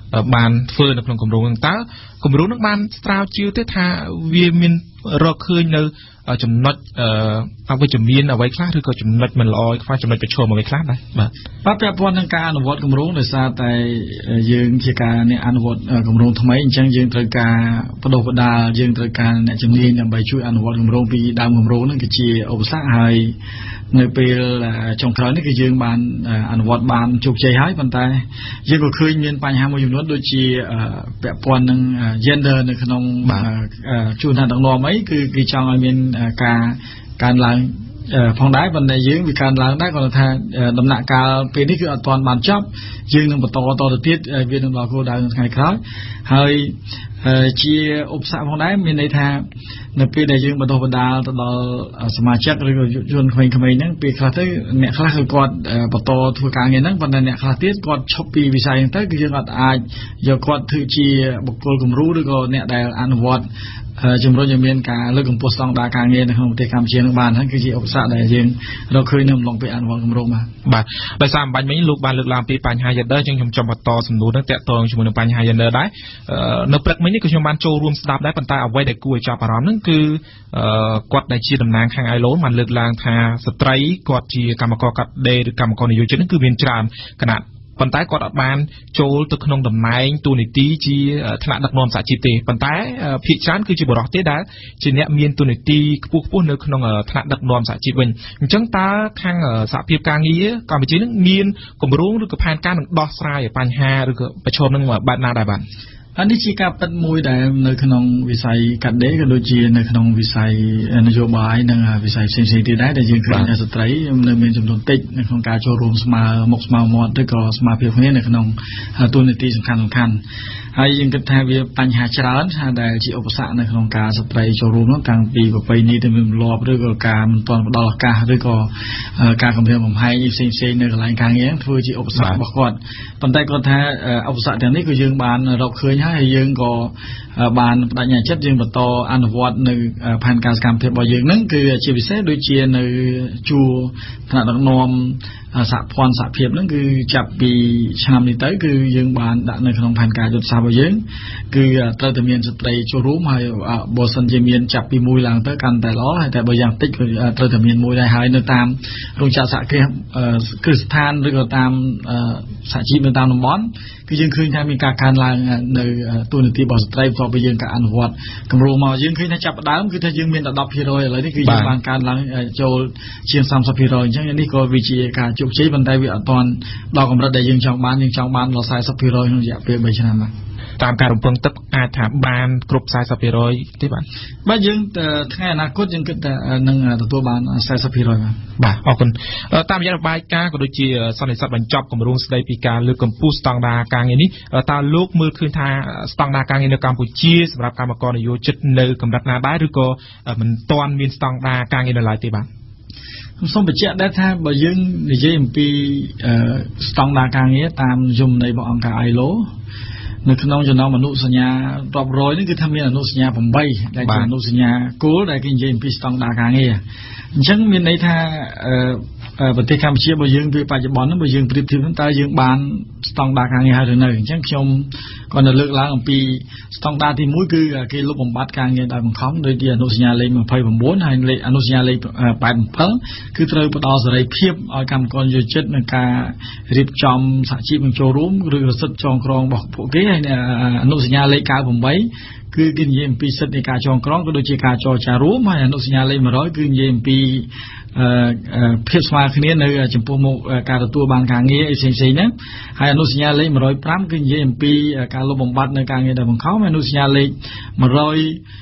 បានធ្វើនៅក្នុងគម្រោងហ្នឹងតើគម្រោងហ្នឹងបានស្រាវជ្រាវទេថាវាមានរកឃើញនៅចំណុចអវិជ្ជមានអ្វីខ្លះឬក៏ចំណុចមិនល្អខ្លះចំណុចប្រឈមអ្វីខ្លះដែរបាទបាទពាក់ព័ន្ធនឹងការអនុវត្តគម្រោងដោយសារតែយើងជាការអ្នកអនុវត្តគម្រោងថ្មីអញ្ចឹងយើងត្រូវការបដិបដាលយើងត្រូវការអ្នកជំនាញដើម្បីជួយអនុវត្តគម្រោងពីដើមគម្រោងហ្នឹងគឺជាឧបសគ្គហើយនៅពេលចុងក្រោយនេះគឺយើងបានអនុវត្តបានជោគជ័យហើយប៉ុន្តែយើងក៏ឃើញមានបញ្ហាមួយចំនួនដូចជាពាក់ព័ន្ធនឹង gender នៅក្នុងជួនឋានដឹកនាំអីគឺគេចង់ឲ្យមានការកើនឡើងផងដែរប៉ុន្តែយើងវាកើនឡើងដែរគាត់ថាដំណាក់កាលពេលនេះគឺអត់ទាន់បានចប់យើងនឹងបន្តតទៅទៀតវានឹងដល់គោលដៅនៅថ្ងៃក្រោយហើយជាឧបសគ្គផងដែរមានន័យថានៅពេលដែលយើងបន្តបណ្ដាលទៅដល់សមាជិកឬក៏យុវជនក្មេងៗហ្នឹងពេលខ្លះទៅអ្នកខ្លះគឺគាត់បន្តធ្វើការងារហ្នឹងប៉ុន្តែអ្នកខ្លះទៀតគាត់ឈប់ពីវិស័យហ្នឹងទៅគឺយើងអត់អាចយកគាត់ធ្វើជាបុគ្គលគំរូឬក៏អ្នកដែលអនុវត្តជំរុញឲ្យមានការលើកកម្ពស់ស្តង់ដារការងារនៅក្នុងប្រទេសកម្ពុជានឹងបានហ្នឹងគឺជាឧបសគ្គដែលយើងរកឃើញនៅអំឡុងពេលអនុវត្តគម្រោងបាទបាទដោយសារអំបញ្ញមិញលោកបានលើកឡើងពីបញ្ហា gender អញ្ចឹងខ្ញុំចង់បន្តសំណួរហ្នឹងតាក់ទងជាមួយនឹងបញ្ហា gender ដែរនៅព្រឹកមិញនេះក៏ខ្ញុំបានចូលរួមស្ដាប់ដែរប៉ុន្តែអ្វីដែលគួរឲ្យចាប់អារម្មណ៍ហ្នឹងគឺគាត់ដែលជាតំណាងខាងអៃឡូនបានលើកឡើងថាស្ត្រីគាត់ជាកម្មករកាត់ដេរឬកម្មករនិយោជិតហ្នឹងគឺមានច្រើនគណៈប៉ុន្តែគាត់អត់បានចូលទៅក្នុងតំណែងតួនាទីជាថ្នាក់ដឹកនាំសហជីពទេប៉ុន្តែភាគច្រើនគឺជាបរិសុទ្ធទេដែលជាអ្នកមានតួនាទីខ្ពស់ខ្ពស់នៅក្នុងថ្នាក់ដឹកនាំសហជីពវិញអញ្ចឹងតើខាងសហភាពការងារកម្ពុជានឹងមានគម្រោងឬក៏ផែនការនឹងដោះស្រាយបញ្ហាឬក៏ប្រឈមនឹងបែបណាដែរបាទអានេះជាការពិតមួយដែលនៅក្នុងវិស័យកាត់ដេរក៏ដូចជានៅក្នុងវិស័យនយោបាយនិងវិស័យផ្សេងៗទៀតដែរដែលយើងឃើញថាស្ត្រីនៅមានចំនួនតិចនៅក្នុងការចូលរួមស្មើមុខស្មើមាត់ឬក៏ស្មើភាពគ្នានៅក្នុងតួនាទីសំខាន់ៗហើយយើងគិតថាវាបញ្ហាច្រើនថាដែលជាឧបសគ្គនៅក្នុងការស្ត្រីចូលរួមនោះតាំងពីប្រពៃណីទៅមានម្លាប់ឬក៏ការមិនទាន់ផ្ដល់ឱកាសឬក៏ការគម្រាមកំហែងផ្សេងៗនៅកន្លែងការងារធ្វើជាឧបសគ្គរបស់គាត់ប៉ុន្តែគាត់ថាឧបសគ្គទាំងនេះគឺយើងបានរកឃើញហើយយើងក៏បានបដិញ្ញាចិត្តយើងបន្តអនុវត្តនៅផែនការសកម្មភាពរបស់យើងហ្នឹងគឺជាពិសេសដូចជានៅជួរថ្នាក់ដឹកនាំសហព័ន្ធសហភាពហ្នឹងគឺចាប់ពីឆ្នាំនេះទៅគឺយើងបានដាក់នៅក្នុងផែនការយុទ្ធសាស្ត្ររបស់យើងគឺត្រូវតែមានស្ត្រីចូលរួមហើយបើសិនជាមានចាប់ពីមួយឡើងទៅកាន់តែល្អហើយតែបើយ៉ាងតិចគឺត្រូវតែមានមួយដែរហើយនៅតាមរោងចក្រសហគ្រាសគ្រឹះស្ថានឬក៏តាមសហជីពនៅតាមតំបន់គឺយើងឃើញថាមានការកើនឡើងនៅតួនាទីរបស់ស្ត្រីបន្ទាប់ពីយើងការអនុវត្តគម្រោងមកយើងឃើញថាចាប់ផ្ដើមគឺថាយើងមានតែ ដប់ភាគរយ ឥឡូវនេះគឺយើងបានកើនឡើងចូលជាង សាមសិបភាគរយ អញ្ចឹងនេះក៏វាជាការជោគជ័យប៉ុន្តែវាអត់ទាន់ដល់កម្រិតដែលយើងចង់បានយើងចង់បានដល់ សែសិបភាគរយ ក្នុងរយៈពេលបីឆ្នាំបាទតាមការរំពឹងទុកអាចថាបានគ្រប់ សែសិបភាគរយ ទេបាទបាទយើងថ្ងៃអនាគតយើងគិតថានឹងទទួលបាន សែសិបភាគរយ បាទបាទអរគុណតាមរយៈរបាយការណ៍ក៏ដូចជាសន្និសីទបញ្ចប់គម្រោងស្ដីពីការលើកកម្ពស់ស្តង់ដារការងារនេះតើលោកមើលឃើញថាស្តង់ដារការងារនៅកម្ពុជាសម្រាប់កម្មករនិយោជិតនៅកម្រិតណាដែរឬក៏មិនទាន់មានស្តង់ដារការងារនៅឡើយទេបាទខ្ញុំសូមបញ្ជាក់ដែរថាបើយើងនិយាយអំពីស្តង់ដារការងារតាមយមន័យរបស់អង្គការ អាយ ឡូ នៅក្នុងចំណោមអនុសញ្ញារាប់រយនេះគឺថាមានអនុសញ្ញា 8 ដែលជាអនុសញ្ញាគោលដែលគេនិយាយអំពីស្តង់ដារការងារអញ្ចឹងមានន័យថាប្រទេសកម្ពុជារបស់យើងពេលបច្ចុប្បន្នហ្នឹងបើយើងប្រៀបធៀបហ្នឹងតើយើងបានស្តង់ដារការងារហើយឬនៅអញ្ចឹងខ្ញុំក៏នៅលើកឡើងអំពីស្តង់ដារទីមួយគឺគេលុបបំបាត់ការងារដោយបង្ខំដោយជាអនុសញ្ញាលេខ ยี่สิบเก้า ហើយលេខអនុសញ្ញាលេខ แปดสิบเจ็ด គឺត្រូវផ្ដល់សេរីភាពឲ្យកម្មករនិយោជិតនឹងការរៀបចំសហជីពនឹងចូលរួមឬសិទ្ធិចងក្រងរបស់ពួកគេហើយអនុសញ្ញាលេខ เก้าสิบแปด គឺគេនិយាយអំពីសិទ្ធិនៃការចងក្រងក៏ដូចជាការចរចារួមហើយអនុសញ្ញាលេខ một trăm គឺនិយាយអំពីភាពស្មើគ្នានៅចំពោះមុខការទទួលបានការងារអីផ្សេងៗហ្នឹងហើយអនុសញ្ញាលេខ một trăm lẻ năm គឺនិយាយអំពីការលុបបំបាត់នៅការងារដែលបង្ខំអនុសញ្ញាលេខ một trăm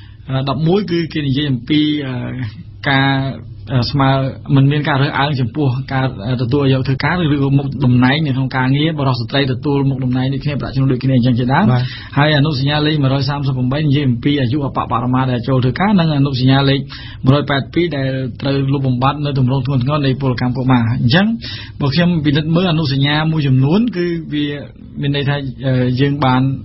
mười một គឺគេនិយាយអំពីការស្មើមិនមានការរើសអើងចំពោះការទទួលយកធ្វើការឬមុខតំណែងនៅក្នុងការងារបរិសុទ្ធស្ត្រីទទួលមុខតំណែងដូចគ្នាប្រាក់ចំណូលដូចគ្នាអញ្ចឹងជាដើមហើយអនុសញ្ញាលេខ một trăm ba mươi tám និយាយអំពីអាយុអបបរមាដែលចូលធ្វើការនិងអនុសញ្ញាលេខ một trăm tám mươi hai ដែលត្រូវលុបបំបាត់នៅទម្រង់ធ្ងន់ធ្ងរនៃពលកម្មកុមារអញ្ចឹងបើខ្ញុំពិនិត្យមើលអនុសញ្ញាមួយចំនួនគឺវាមានន័យថាយើងបាន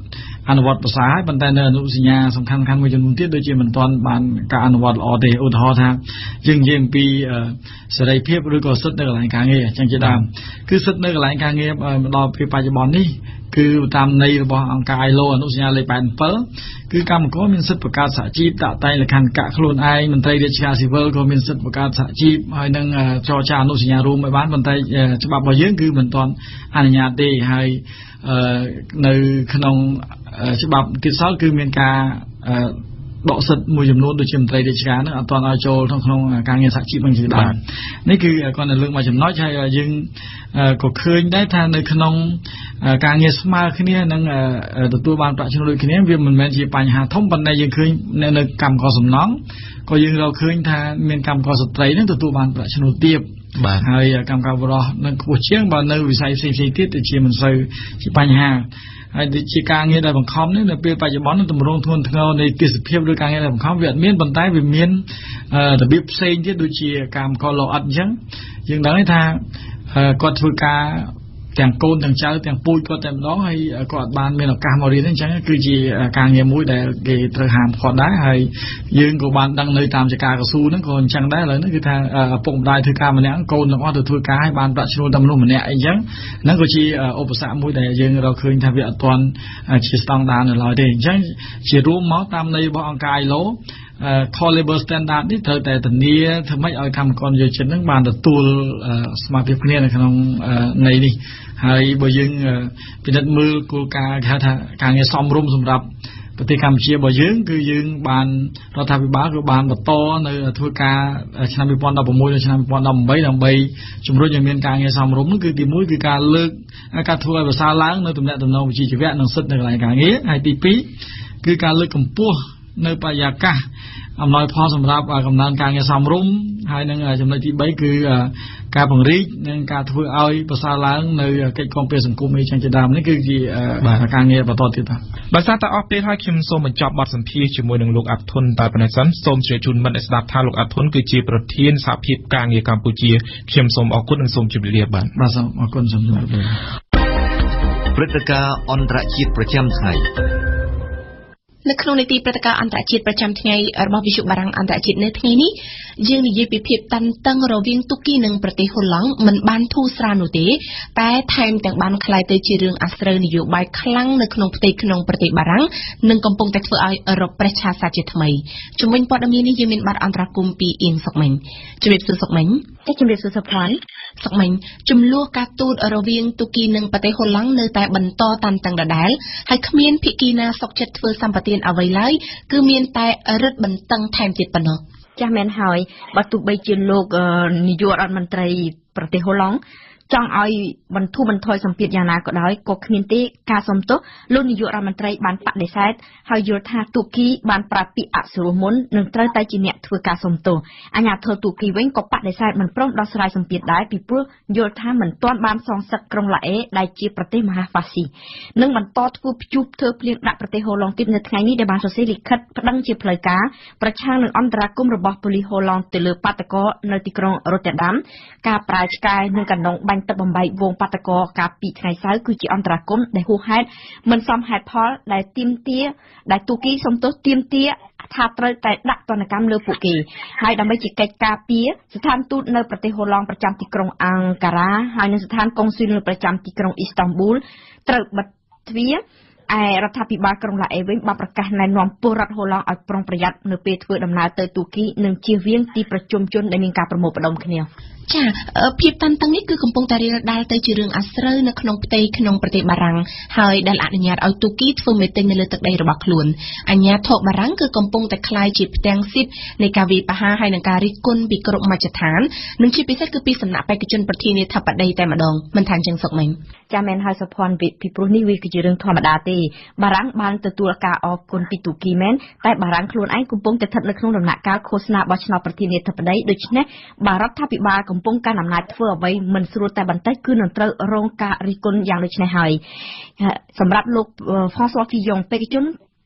អនុវត្តភាសាហើយប៉ុន្តែនៅអនុសញ្ញាសំខាន់ៗមួយចំនួនទៀតដូចជាមិនទាន់បានការអនុវត្តល្អទេឧទាហរណ៍ថាយើងនិយាយអំពីសេរីភាពឬក៏សិទ្ធិនៅកន្លែងការងារអញ្ចឹងជាដើមគឺសិទ្ធិនៅកន្លែងការងារមកដល់ពេលបច្ចុប្បន្ននេះគឺតាមន័យរបស់អង្គការ I L O អនុសញ្ញាលេខeighty-sevenគឺកម្មករមានសិទ្ធិបង្កើតសហជីពតាក់តែងលក្ខន្តិកៈខ្លួនឯងមន្ត្រីរាជការស៊ីវិលក៏មានសិទ្ធិបង្កើតសហជីពហើយនឹងចរចាអនុសញ្ញារួមឲ្យបានប៉ុន្តែច្បាប់របស់យើងគឺមិនទាន់អនុញ្ញាតទេហើយនៅក្នុងច្បាប់ទៀតសោតគឺមានការដកសិទ្ធិមួយចំនួនដូចជាមន្ត្រីរាជការហ្នឹងអត់ទាន់ឲ្យចូលក្នុងការងារសហជីពនឹងជាដើមនេះគឺគាត់នៅលើកមកចំណុចហើយយើងក៏ឃើញដែរថានៅក្នុងការងារស្មើគ្នានឹងទទួលបានប្រាក់ចំណូលដូចគ្នាវាមិនមែនជាបញ្ហាធំប៉ុន្តែយើងឃើញនៅកម្មករសំណង់ក៏យើងរកឃើញថាមានកម្មករស្ត្រីនឹងទទួលបានប្រាក់ចំណូលទាបហើយកម្មករបុរសនឹងខ្ពស់ជាងបើនៅវិស័យផ្សេងៗទៀតជាមិនសូវជាបញ្ហាហើយជាការងារដែលបង្ខំនេះនៅពេលបច្ចុប្បន្នទម្រង់ធ្ងន់ធ្ងរនៃទេសភាពឬការងារដែលបង្ខំវាអត់មានប៉ុន្តែវាមានរបៀបផ្សេងទៀតដូចជាកម្មករលោអិតអញ្ចឹងយើងដឹងថាគាត់ធ្វើការទាំងកូនទាំងចៅទាំងពូជគាត់តែម្ដងហើយគាត់បានមានឱកាសមករៀនអញ្ចឹងគឺជាការងារមួយដែលគេត្រូវហាមឃាត់ដែរហើយយើងក៏បានដឹងនៅតាមចការកស៊ូហ្នឹងក៏អញ្ចឹងដែរឥឡូវនេះគឺថាឪពុកម្ដាយធ្វើការម្នាក់កូនទាំងអស់ទៅធ្វើការឲ្យបានប្រាក់ឈ្នួលតែមនុស្សម្នាក់អីចឹងហ្នឹងក៏ជាឧបសគ្គមួយដែលយើងរកឃើញថាវាអត់ទាន់ជាស្តង់ដារនៅឡើយទេអញ្ចឹងជារួមមកតាមន័យរបស់អង្គការ I L O Core Labor Standard នេះត្រូវតែធានាធ្វើម៉េចឲ្យកម្មករនិយោជិតហ្នឹងបានទទួលស្មារតីគ្នានៅក្នុងន័យនេះហើយបើយើងពិនិត្យមើលគោលការណ៍គេហៅថាការងារសមរម្យសម្រាប់ប្រទេសកម្ពុជារបស់យើងគឺយើងបានរដ្ឋាភិបាលក៏បានបន្តនៅធ្វើការឆ្នាំtwo thousand sixteenដល់ឆ្នាំtwo thousand eighteenដើម្បីជំរុញឲ្យមានការងារសមរម្យនោះគឺទីមួយគឺការលើកការធ្វើឲ្យប្រសើរឡើងនៅទំនាក់ទំនងវិជ្ជាជីវៈនិងសិទ្ធិនៅកន្លែងការងារហើយទីពីរគឺការលើកកម្ពស់នៅបរិយាកាសអំណោយផលសម្រាប់កំណើនការងារសមរម្យហើយនឹងចំណុចទី3គឺការពង្រីកនិងការធ្វើឲ្យប្រសើរឡើងនៅកិច្ចគាំពារសង្គមនេះចឹងជាដើមនេះគឺជាការងារបន្តទៀតបាទបើសារតែអស់ពេលហើយខ្ញុំសូមបញ្ចប់បទសម្ភាសន៍ជាមួយនឹងលោកអាត់ធុនតែប៉ុណ្ណេះសិនសូមជម្រាបជូនមិត្តអ្នកស្ដាប់ថាលោកអាត់ធុនគឺជាប្រធានសហភាពការងារកម្ពុជាខ្ញុំសូមអរគុណនិងសូមជម្រាបលាបាទបាទសូមអរគុណសូមជម្រាបលាព្រឹត្តិការណ៍អន្តរជាតិប្រចាំថ្ងៃនៅក្នុងនីតិព្រឹត្តិការណ៍អន្តរជាតិប្រចាំថ្ងៃរបស់វិទ្យុបារាំងអន្តរជាតិនៅថ្ងៃនេះយើងនិយាយពីភាពតានតឹងរវាងទូគីនិងប្រទេសហូឡង់មិនបានធូរស្រាលនោះទេតែថែមទាំងបានក្លាយទៅជារឿងអាស្រូវនយោបាយខ្លាំងនៅក្នុងផ្ទៃក្នុងប្រទេសបារាំងនិងកំពុងតែធ្វើឲ្យអឺរ៉ុបប្រេះឆាសាជាថ្មីជំវិញព័ត៌មាននេះយើងមានបាត់អន្តរកម្មពីអ៊ីនសុកមិញជំរាបសួរសុកមិញជំរាបសួរសុផាន់សុកមិញចំនួនការទូតរវាងទូគីនិងប្រទេសហូឡង់នៅតែបន្តតានតឹងដដែលហើយគ្មានភាគីណាសុខចិត្តធ្វើសម្បទានអ្វីឡើយគឺមានតែរឹតបន្តឹងថែមទៀតប៉ុណ្ណោះចាស់មែនហើយបើទោះបីជាលោកនាយករដ្ឋមន្ត្រីប្រទេសហូឡង់ចង់ឲ្យបន្ធូរបន្ថយសម្ពាធយ៉ាងណាក៏ដោយក៏គ្មានទេការសំទោសលោកនាយករដ្ឋមន្ត្រីបានបដិសេធហើយយល់ថាទូគីបានប្រើពាក្យអសុរមុននឹងត្រូវតែជាអ្នកធ្វើការសំទោសអាជ្ញាធរទូគីវិញក៏បដិសេធមិនព្រមដោះស្រាយសម្ពាធដែរពីព្រោះយល់ថាមិនទាន់បានសងសឹកក្រុងឡាអេដែលជាប្រទេសមហាហ្វាស៊ីនឹងបន្តធ្វើព្យុះធ្វើភ្លៀងដាក់ប្រទេសហូឡង់ទៀតនៅថ្ងៃនេះដែលបានសរសេរលិខិតប្តឹងជាផ្លូវការប្រឆាំងនឹងអន្តរាគមន៍របស់ប៉ូលីសហូឡង់ទៅលើបាតកោនៅទីក្រុងរ៉ូតេដាមការប្រើឆ្កែនិងកណ្ដុងបាញ់ទឹកបំបែកវងបាតកោកាលពីថ្ងៃសៅរ៍គឺជាអន្តរាគមន៍ដែលហួសហេតុមិនសមហេតុផលដែលទាមទារដែលទូគីសំទោសទាមទារថាត្រូវតែដាក់ទណ្ឌកម្មលើពួកគេហើយដើម្បីជាកិច្ចការពារស្ថានទូតនៅប្រទេសហូឡង់ប្រចាំទីក្រុងអង្ការ៉ាហើយនិងស្ថានកុងស៊ុលនៅប្រចាំទីក្រុងអ៊ីស្តង់ប៊ូលត្រូវបិទទ្វារឯរដ្ឋាភិបាលក្រុងឡាអេវិញបានប្រកាសណែនាំពលរដ្ឋហូឡង់ឲ្យប្រុងប្រយ័ត្ននៅពេលធ្វើដំណើរទៅទូគីនិងជៀសវាងទីប្រជុំជនដែលមានការប្រមូលផ្តុំគ្នាចាភាពតានតឹងនេះគឺកំពុងតែរាលដាលទៅជារឿងអាស្រូវនៅក្នុងផ្ទៃក្នុងប្រទេសបារាំងហើយដែលអនុញ្ញាតឲ្យទូគីធ្វើមេទិញនៅលើទឹកដីរបស់ខ្លួនអាជ្ញាធរបារាំងគឺកំពុងតែក្លាយជាផ្ទាំងស៊ីបនៃការវាយប្រហារហើយនឹងការរិះគន់ពីគ្រប់មជ្ឈដ្ឋាននិងជាពិសេសគឺពីសំណាក់បេក្ខជនប្រធានាធិបតីតែម្ដងមិនថាអញ្ចឹងសុកមិញចាមែនហើយសុភ័ណ្ឌពីព្រោះនេះវាគឺជារឿងធម្មតាទេបារាំងបានទទួលការអរគុណពីទូគីមែនតែបារាំងខ្លួនឯងកំពុងតែស្ថិតនៅក្នុងដំណាក់កាលឃោសនាបោះឆ្នោតប្រធានាធិបតីដូច្នេះបារដ្ឋាភិបាលកំពុងកាន់អំណាចធ្វើអ្វីមិនស្រួលតែបន្តិចគឺនឹងត្រូវរងការរិះគន់យ៉ាងដូចនេះហើយសម្រាប់លោក François Fillon បេក្ខជន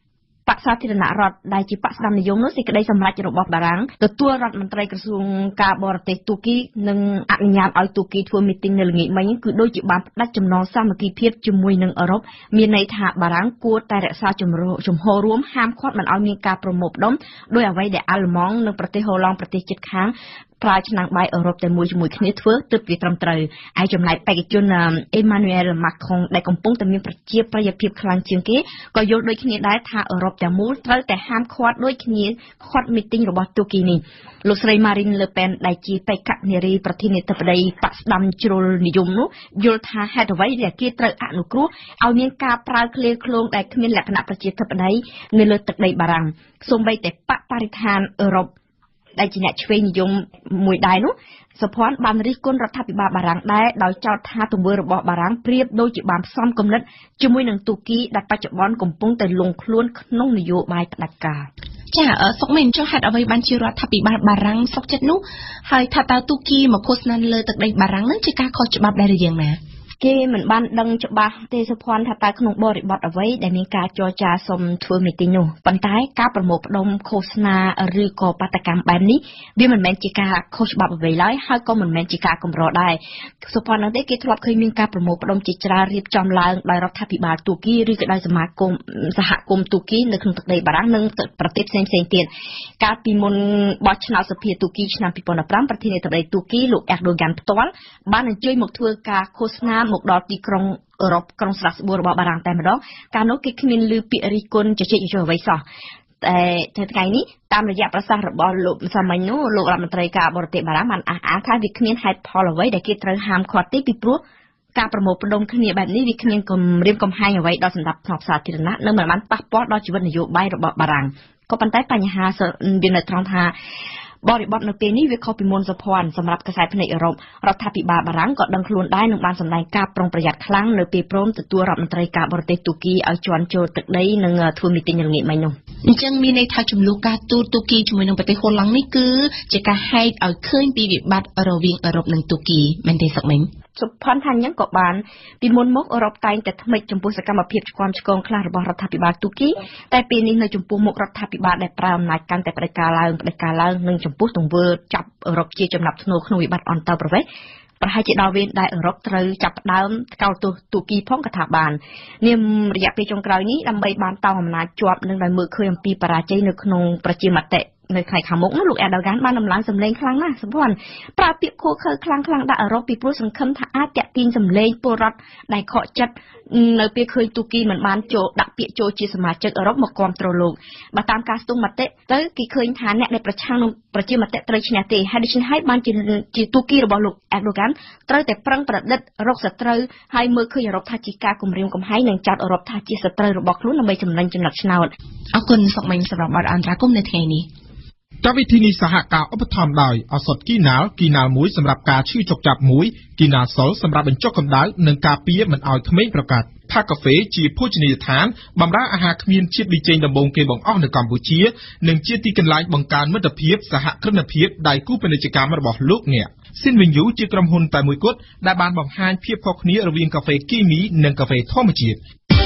បក្សសាធារណរដ្ឋដែលជាបក្សស្ដាំនិយមនោះសេចក្តីសម្រេចរបស់បារាំងទទួលរដ្ឋមន្ត្រីក្រសួងការបរទេសទូគីនិងអនុញ្ញាតឲ្យទូគីធ្វើមីទីងនៅល្ងាចមិញគឺដូចជាបានផ្ដាច់ចំណងសាមគ្គីភាពជាមួយនឹងអឺរ៉ុបមានន័យថាបារាំងគួរតែរក្សាជំហររួមហាមឃាត់មិនឲ្យមានការប្រមូលផ្ដុំដោយអ្វីដែលអាល្លឺម៉ង់និងប្រទេសហូឡង់ប្រទេសជិតខាងប្រើឆ្នាំងបាយអឺរ៉ុបតែមួយជាមួយគ្នាធ្វើទើបវាត្រឹមត្រូវហើយចំណែកបេក្ខជនអេម៉ានូអែលម៉ាក្រុងដែលកំពុងតែមានប្រជាប្រិយភាពខ្លាំងជាងគេក៏យល់ដូចគ្នាដែរថាអឺរ៉ុបទាំងមូលត្រូវតែហាមឃាត់ដូចគ្នាឃាត់មីទីងរបស់ទូគីនេះលោកស្រី Marine Le Pen ដែលជាបេក្ខនារីប្រធានាធិបតីបក្សស្ដាំជ្រុលនិយមនោះយល់ថាហេតុអ្វីដែលគេត្រូវអនុគ្រោះឲ្យមានការប្រើឃ្លាឃ្លោងដែលគ្មានលក្ខណៈប្រជាធិបតីនៅលើទឹកដីបារាំងសូម្បីតែបកបរិស្ថានអឺរ៉ុបដែលជាអ្នកឆ្វេងនិយមមួយដែរនោះសុភ័ណ្ឌបានរិះគន់រដ្ឋាភិបាលបារាំងដែរដោយចោទថាទង្វើរបស់បារាំងប្រៀបដូចជាបានផ្សំគំនិតជាមួយនឹងទូគីដែលបច្ចុប្បន្នកំពុងតែលង់ខ្លួនក្នុងនយោបាយផ្ដាច់ការចាសុកមិនចុះហេតុអ្វីបានជារដ្ឋាភិបាលបារាំងសុកចិត្តនោះហើយថាតើទូគីមកឃោសនាលើទឹកដីបារាំងនឹងជាការខុសច្បាប់ដែរឬយ៉ាងណាគេមិនបានដឹងច្បាស់ទេសុភ័ណ្ឌថាតើក្នុងបរិបទអ្វីដែលមានការចរចាសុំធ្វើមីទីងនោះប៉ុន្តែការប្រមូលផ្ដុំឃោសនាឬក៏បាតកម្មបែបនេះវាមិនមែនជាការខុសច្បាប់អ្វីឡើយហើយក៏មិនមែនជាការកម្រដែរសុភ័ណ្ឌនោះទេគេធ្លាប់ឃើញមានការប្រមូលផ្ដុំជាច្រើនរៀបចំឡើងដោយរដ្ឋាភិបាលទូគីឬក៏ដោយសមាគមសហគមន៍ទូគីនៅក្នុងទឹកដីបារាំងនិងប្រទេសផ្សេងៗទៀតកាលពីមុនបោះឆ្នោតសភាទូគីឆ្នាំពីរពាន់ដប់ប្រាំប្រធានាធិបតីទូគីលោក Erdogan ផ្ទាល់បានអញ្ជើញមកធ្វើការឃោសនាមកដល់ទីក្រុងអឺរ៉ុបក្រុងស្ត្រាស្បួររបស់បារាំងតែម្ដងកាលនោះគេគ្មានឮពាក្យរិះគន់ជជែកជជែកអ្វីសោះតែថ្ងៃនេះតាមរយៈប្រសាសន៍របស់លោកសាមញ្ញនោះលោករដ្ឋមន្ត្រីការបរទេសបារាំងបានអះអាងថាវាគ្មានហេតុផលអ្វីដែលគេត្រូវហាមឃាត់ទេពីព្រោះការប្រមូលផ្ដុំគ្នាបែបនេះវាគ្មានគម្រាមកំហែងអ្វីដល់សម្ដាប់ធ្នាប់សាធារណៈនិងមិនបានប៉ះពាល់ដល់ជីវិតនយោបាយរបស់បារាំងក៏ប៉ុន្តែបញ្ហាវានៅត្រង់ថាបរិបទនៅពេលនេះវាខុសពីមុនសុភ័ណ្ឌសម្រាប់ខ្សែភ្នែកអឺរ៉ុបរដ្ឋាភិបាលបារាំងក៏ដឹងខ្លួនដែរនឹងបានសម្ដែងការប្រុងប្រយ័ត្នខ្លាំងនៅពេលព្រមទទួលរដ្ឋមន្ត្រីការបរទេសទូគីឲ្យជន់ចូលទឹកដីនិងធ្វើមីទីងល្ងាចមិញនោះអញ្ចឹងមានន័យថាចំនួនការទូតទូគីជាមួយនឹងប្រទេសហូឡង់នេះគឺជាការហែកឲ្យឃើញពីវិបត្តិរវាងអឺរ៉ុបនិងទូគីមែនទេសុកមិញសុភ័ណ្ឌថាអញ្ចឹងក៏បានពីមុនមកអឺរ៉ុបតែងតែថ្មិចចំពោះសកម្មភាពឆ្គាំឆ្គងខ្លះរបស់រដ្ឋាភិបាលទូគីតែពេលនេះនៅចំពោះមុខរដ្ឋាភិបាលដែលប្រើអំណាចកាន់តែផ្ដាច់ការឡើងផ្ដាច់ការឡើងនិងចំពោះទង្វើចាប់អឺរ៉ុបជាចំណាប់ធ្នូក្នុងវិបត្តិអន្តរប្រវេសន៍ប្រហែលជាដល់វេនដែលអឺរ៉ុបត្រូវចាប់ផ្ដើមថ្កោលទោសទូគីផងក៏ថាបាននាមរយៈពេលចុងក្រោយនេះដើម្បីបានតោងអំណាចជាប់នឹងដោយមើលឃើញអំពីបរាជ័យនៅក្នុងប្រជាមតិនៅថ្ងៃខាងមុខនោះលោក Erdogan បានដំឡើងសម្លេងខ្លាំងណាស់សម្ព័ន្ធប្រើពាក្យខូខើខ្លាំងខ្លាំងដាក់អឺរ៉ុបពីព្រោះសង្ឃឹមថាអាចតាក់ទាញសម្លេងពលរដ្ឋដែលខកចិត្តនៅពេលឃើញទូគីមិនបានចូលដាក់ពាក្យចូលជាសមាជិកអឺរ៉ុបមកគាំទ្រលោកបើតាមការស្ទង់មតិទៅគេឃើញថាអ្នកដែលប្រឆាំងនឹងប្រជាមតិត្រូវឈ្នះទេហើយដូច្នេះហើយបានជាជាទូគីរបស់លោក Erdogan ត្រូវតែប្រឹងប្រឌិតរកសត្រូវហើយមើលឃើញអឺរ៉ុបថាជាការគំរាមកំហែងនិងចាត់អឺរ៉ុបថាជាសត្រូវរបស់ខ្លួនដើម្បីចំណេញចំណុចឆ្នោតអរគុណសុកមិញសម្រាប់បទអន្តរាគមន៍នៅថ្ងៃនេះកម្មវិធីនេះសហការឧបត្ថម្ភដោយឱសថគីណាល់គីណាល់មួយសម្រាប់ការឈឺចុកចាប់មួយគីណាល់សុលសម្រាប់បញ្ចុះកម្ដៅនិងការពារមិនឲ្យក្មេងប្រកាសផាកាហ្វេជាភោជនីយដ្ឋានបម្រើអាហារគ្មានជាតិប៊ីចេងដំបូងគេបង្អស់នៅកម្ពុជានិងជាទីកន្លែងបង្កើនមិត្តភាពសហគ្រិនភាពដៃគូពាណិជ្ជកម្មរបស់លោកអ្នកស៊ីនវិញយូជាក្រុមហ៊ុនតែមួយគត់ដែលបានបង្ហាញភាពខុសគ្នារវាងកាហ្វេគីមីនិងកាហ្វេធម្មជាតិ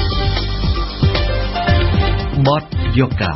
បទយូកា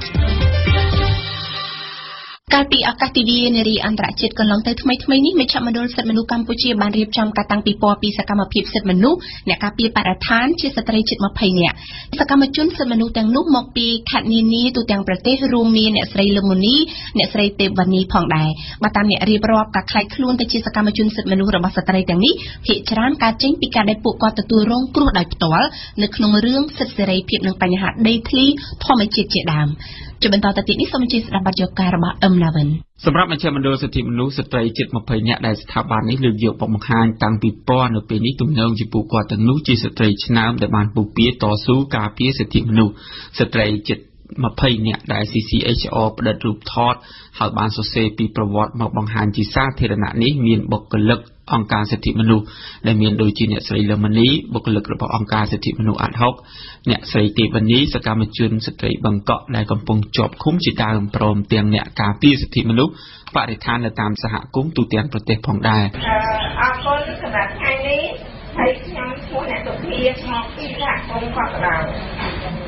កាលពីឱកាសទិវានារីអន្តរជាតិកន្លងទៅថ្មីថ្មីនេះមជ្ឈមណ្ឌលសិទ្ធិមនុស្សកម្ពុជាបានរៀបចំការតាំងពិព័រណ៍ពីសកម្មភាពសិទ្ធិមនុស្សអ្នកការពារបរិស្ថានជាស្ត្រីជិតម្ភៃនាក់សកម្មជនសិទ្ធិមនុស្សទាំងនោះមកពីខេត្តនានាទូទាំងប្រទេសរួមមានអ្នកស្រីលឹមមុនីអ្នកស្រីទេពវណ្ណីផងដែរបើតាមអ្នករៀបរាប់ការខ្លាចខ្លួនទៅជាសកម្មជនសិទ្ធិមនុស្សរបស់ស្ត្រីទាំងនេះភាគច្រើនការចេញពីការដែលពួកគាត់ទទួលរងគ្រោះដោយផ្ទាល់នៅក្នុងរឿងសិទ្ធិសេរីភាពនិងបញ្ហាដីធ្លីធម្មជាតិជាដើមជាបន្តទៅទៀតនេះសូមអញ្ជើញស្ដាប់បទយការបស់អឹមឡាវិនសម្រាប់មជ្ឈមណ្ឌលសិទ្ធិមនុស្សស្ត្រីជិតម្ភៃនាក់ដែលស្ថាប័ននេះលើកយកបង្ហាញតាំងពីពណ៌នៅពេលនេះទំនងជាពួកគាត់ទាំងនោះជាស្ត្រីឆ្នើមដែលបានពុះពៀតស៊ូការពារសិទ្ធិមនុស្សស្ត្រីជិតម្ភៃនាក់ដែល ซี ซี เอช อาร์ ផ្ដិតរូបថតហើយបានសរសេរពីប្រវត្តិមកបង្ហាញជាសាធារណៈនេះមានបុគ្គលិកអង្គការសិទ្ធិមនុស្សដែលមានដូចជាអ្នកស្រីលឹមមុនីបុគ្គលិករបស់អង្គការសិទ្ធិមនុស្សអាត់ហុកអ្នកស្រីទេពវណ្ណីសកម្មជនស្ត្រីបង្កក់ដែលកំពុងជាប់ឃុំជាដើមព្រមទាំងអ្នកការពារសិទ្ធិមនុស្សបរិស្ថាននៅតាមសហគមន៍ទូទាំងប្រទេសផងដែរអរគុណសម្រាប់ថ្ងៃនេះហើយខ្ញុំឈ្មោះអ្នកសុភាមកពីសហគមន៍កោះកដោ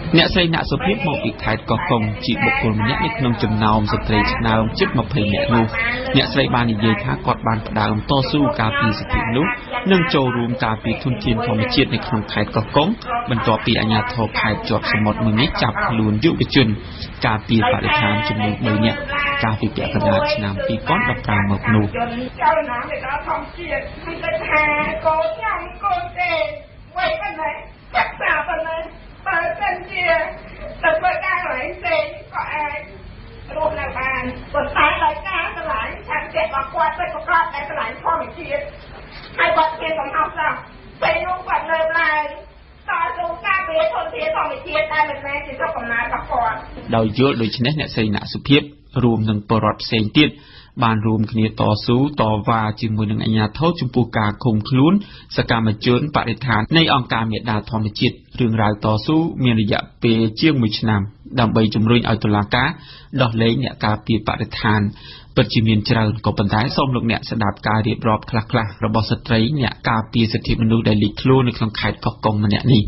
អ្នកស្រីអ្នកសុភាពមកពីខេត្តកោះកុងជាបុគ្គលម្នាក់នៅក្នុងចំណោមស្ត្រីឆ្នើមជិតยี่สิบនាក់នោះអ្នកស្រីបាននិយាយថាគាត់បានផ្ដើមតស៊ូការពារសិទ្ធិមនុស្សនិងចូលរួមការពារធនធានធម្មជាតិនៅក្នុងខេត្តកោះកុងបន្ទាប់ពីអាជ្ញាធរខេត្តជាប់សមុទ្រមួយនេះចាប់ខ្លួនយុវជនការពារបរិស្ថានចំនួនបីនាក់កាលពីពាក់កណ្ដាលឆ្នាំยี่สิบสิบห้าមកនោះចូលណាមេដាធម្មជាតិមិនគិតថាកូនខ្ញុំកូនទេវ័យប៉ុណ្ណេះចាក់សាប៉ុណ្ណេះបើសិនជាទៅធ្វើការកន្លែងផ្សេងក៏អាចរស់នៅបានប៉ុន្តែដោយការឆ្លាញ់ឆន្ទៈរបស់គាត់ទៅប្រកបដោយឆ្លាញ់ធម្មជាតិហើយគាត់មានកំហុសសោះពេលនោះគាត់នៅឡើងតស៊ូការពារធនធានធម្មជាតិតែមិនមែនជាស្រុកកំណើតរបស់គាត់ដោយយល់ដូច្នេះអ្នកស្រីអ្នកសុភាពរួមនឹងបរិវត្តផ្សេងទៀតបានរួមគ្នាតស៊ូតវ៉ាជាមួយនឹងអាជ្ញាធរចំពោះការឃុំខ្លួនសកម្មជនបរិស្ថាននៃអង្គការមេដាធម្មជាតិរឿងរ៉ាវតស៊ូមានរយៈពេលជាងមួយឆ្នាំដើម្បីជំរុញឲ្យតុលាការដោះលែងអ្នកការពារបរិស្ថានពិតជាមានច្រើនក៏ប៉ុន្តែសូមលោកអ្នកស្ដាប់ការរៀបរាប់ខ្លះៗរបស់ស្ត្រីអ្នកការពារសិទ្ធិមនុស្សដែលលេចធ្លោនៅក្នុងខេត្តកោះកុងម្នាក់នេះ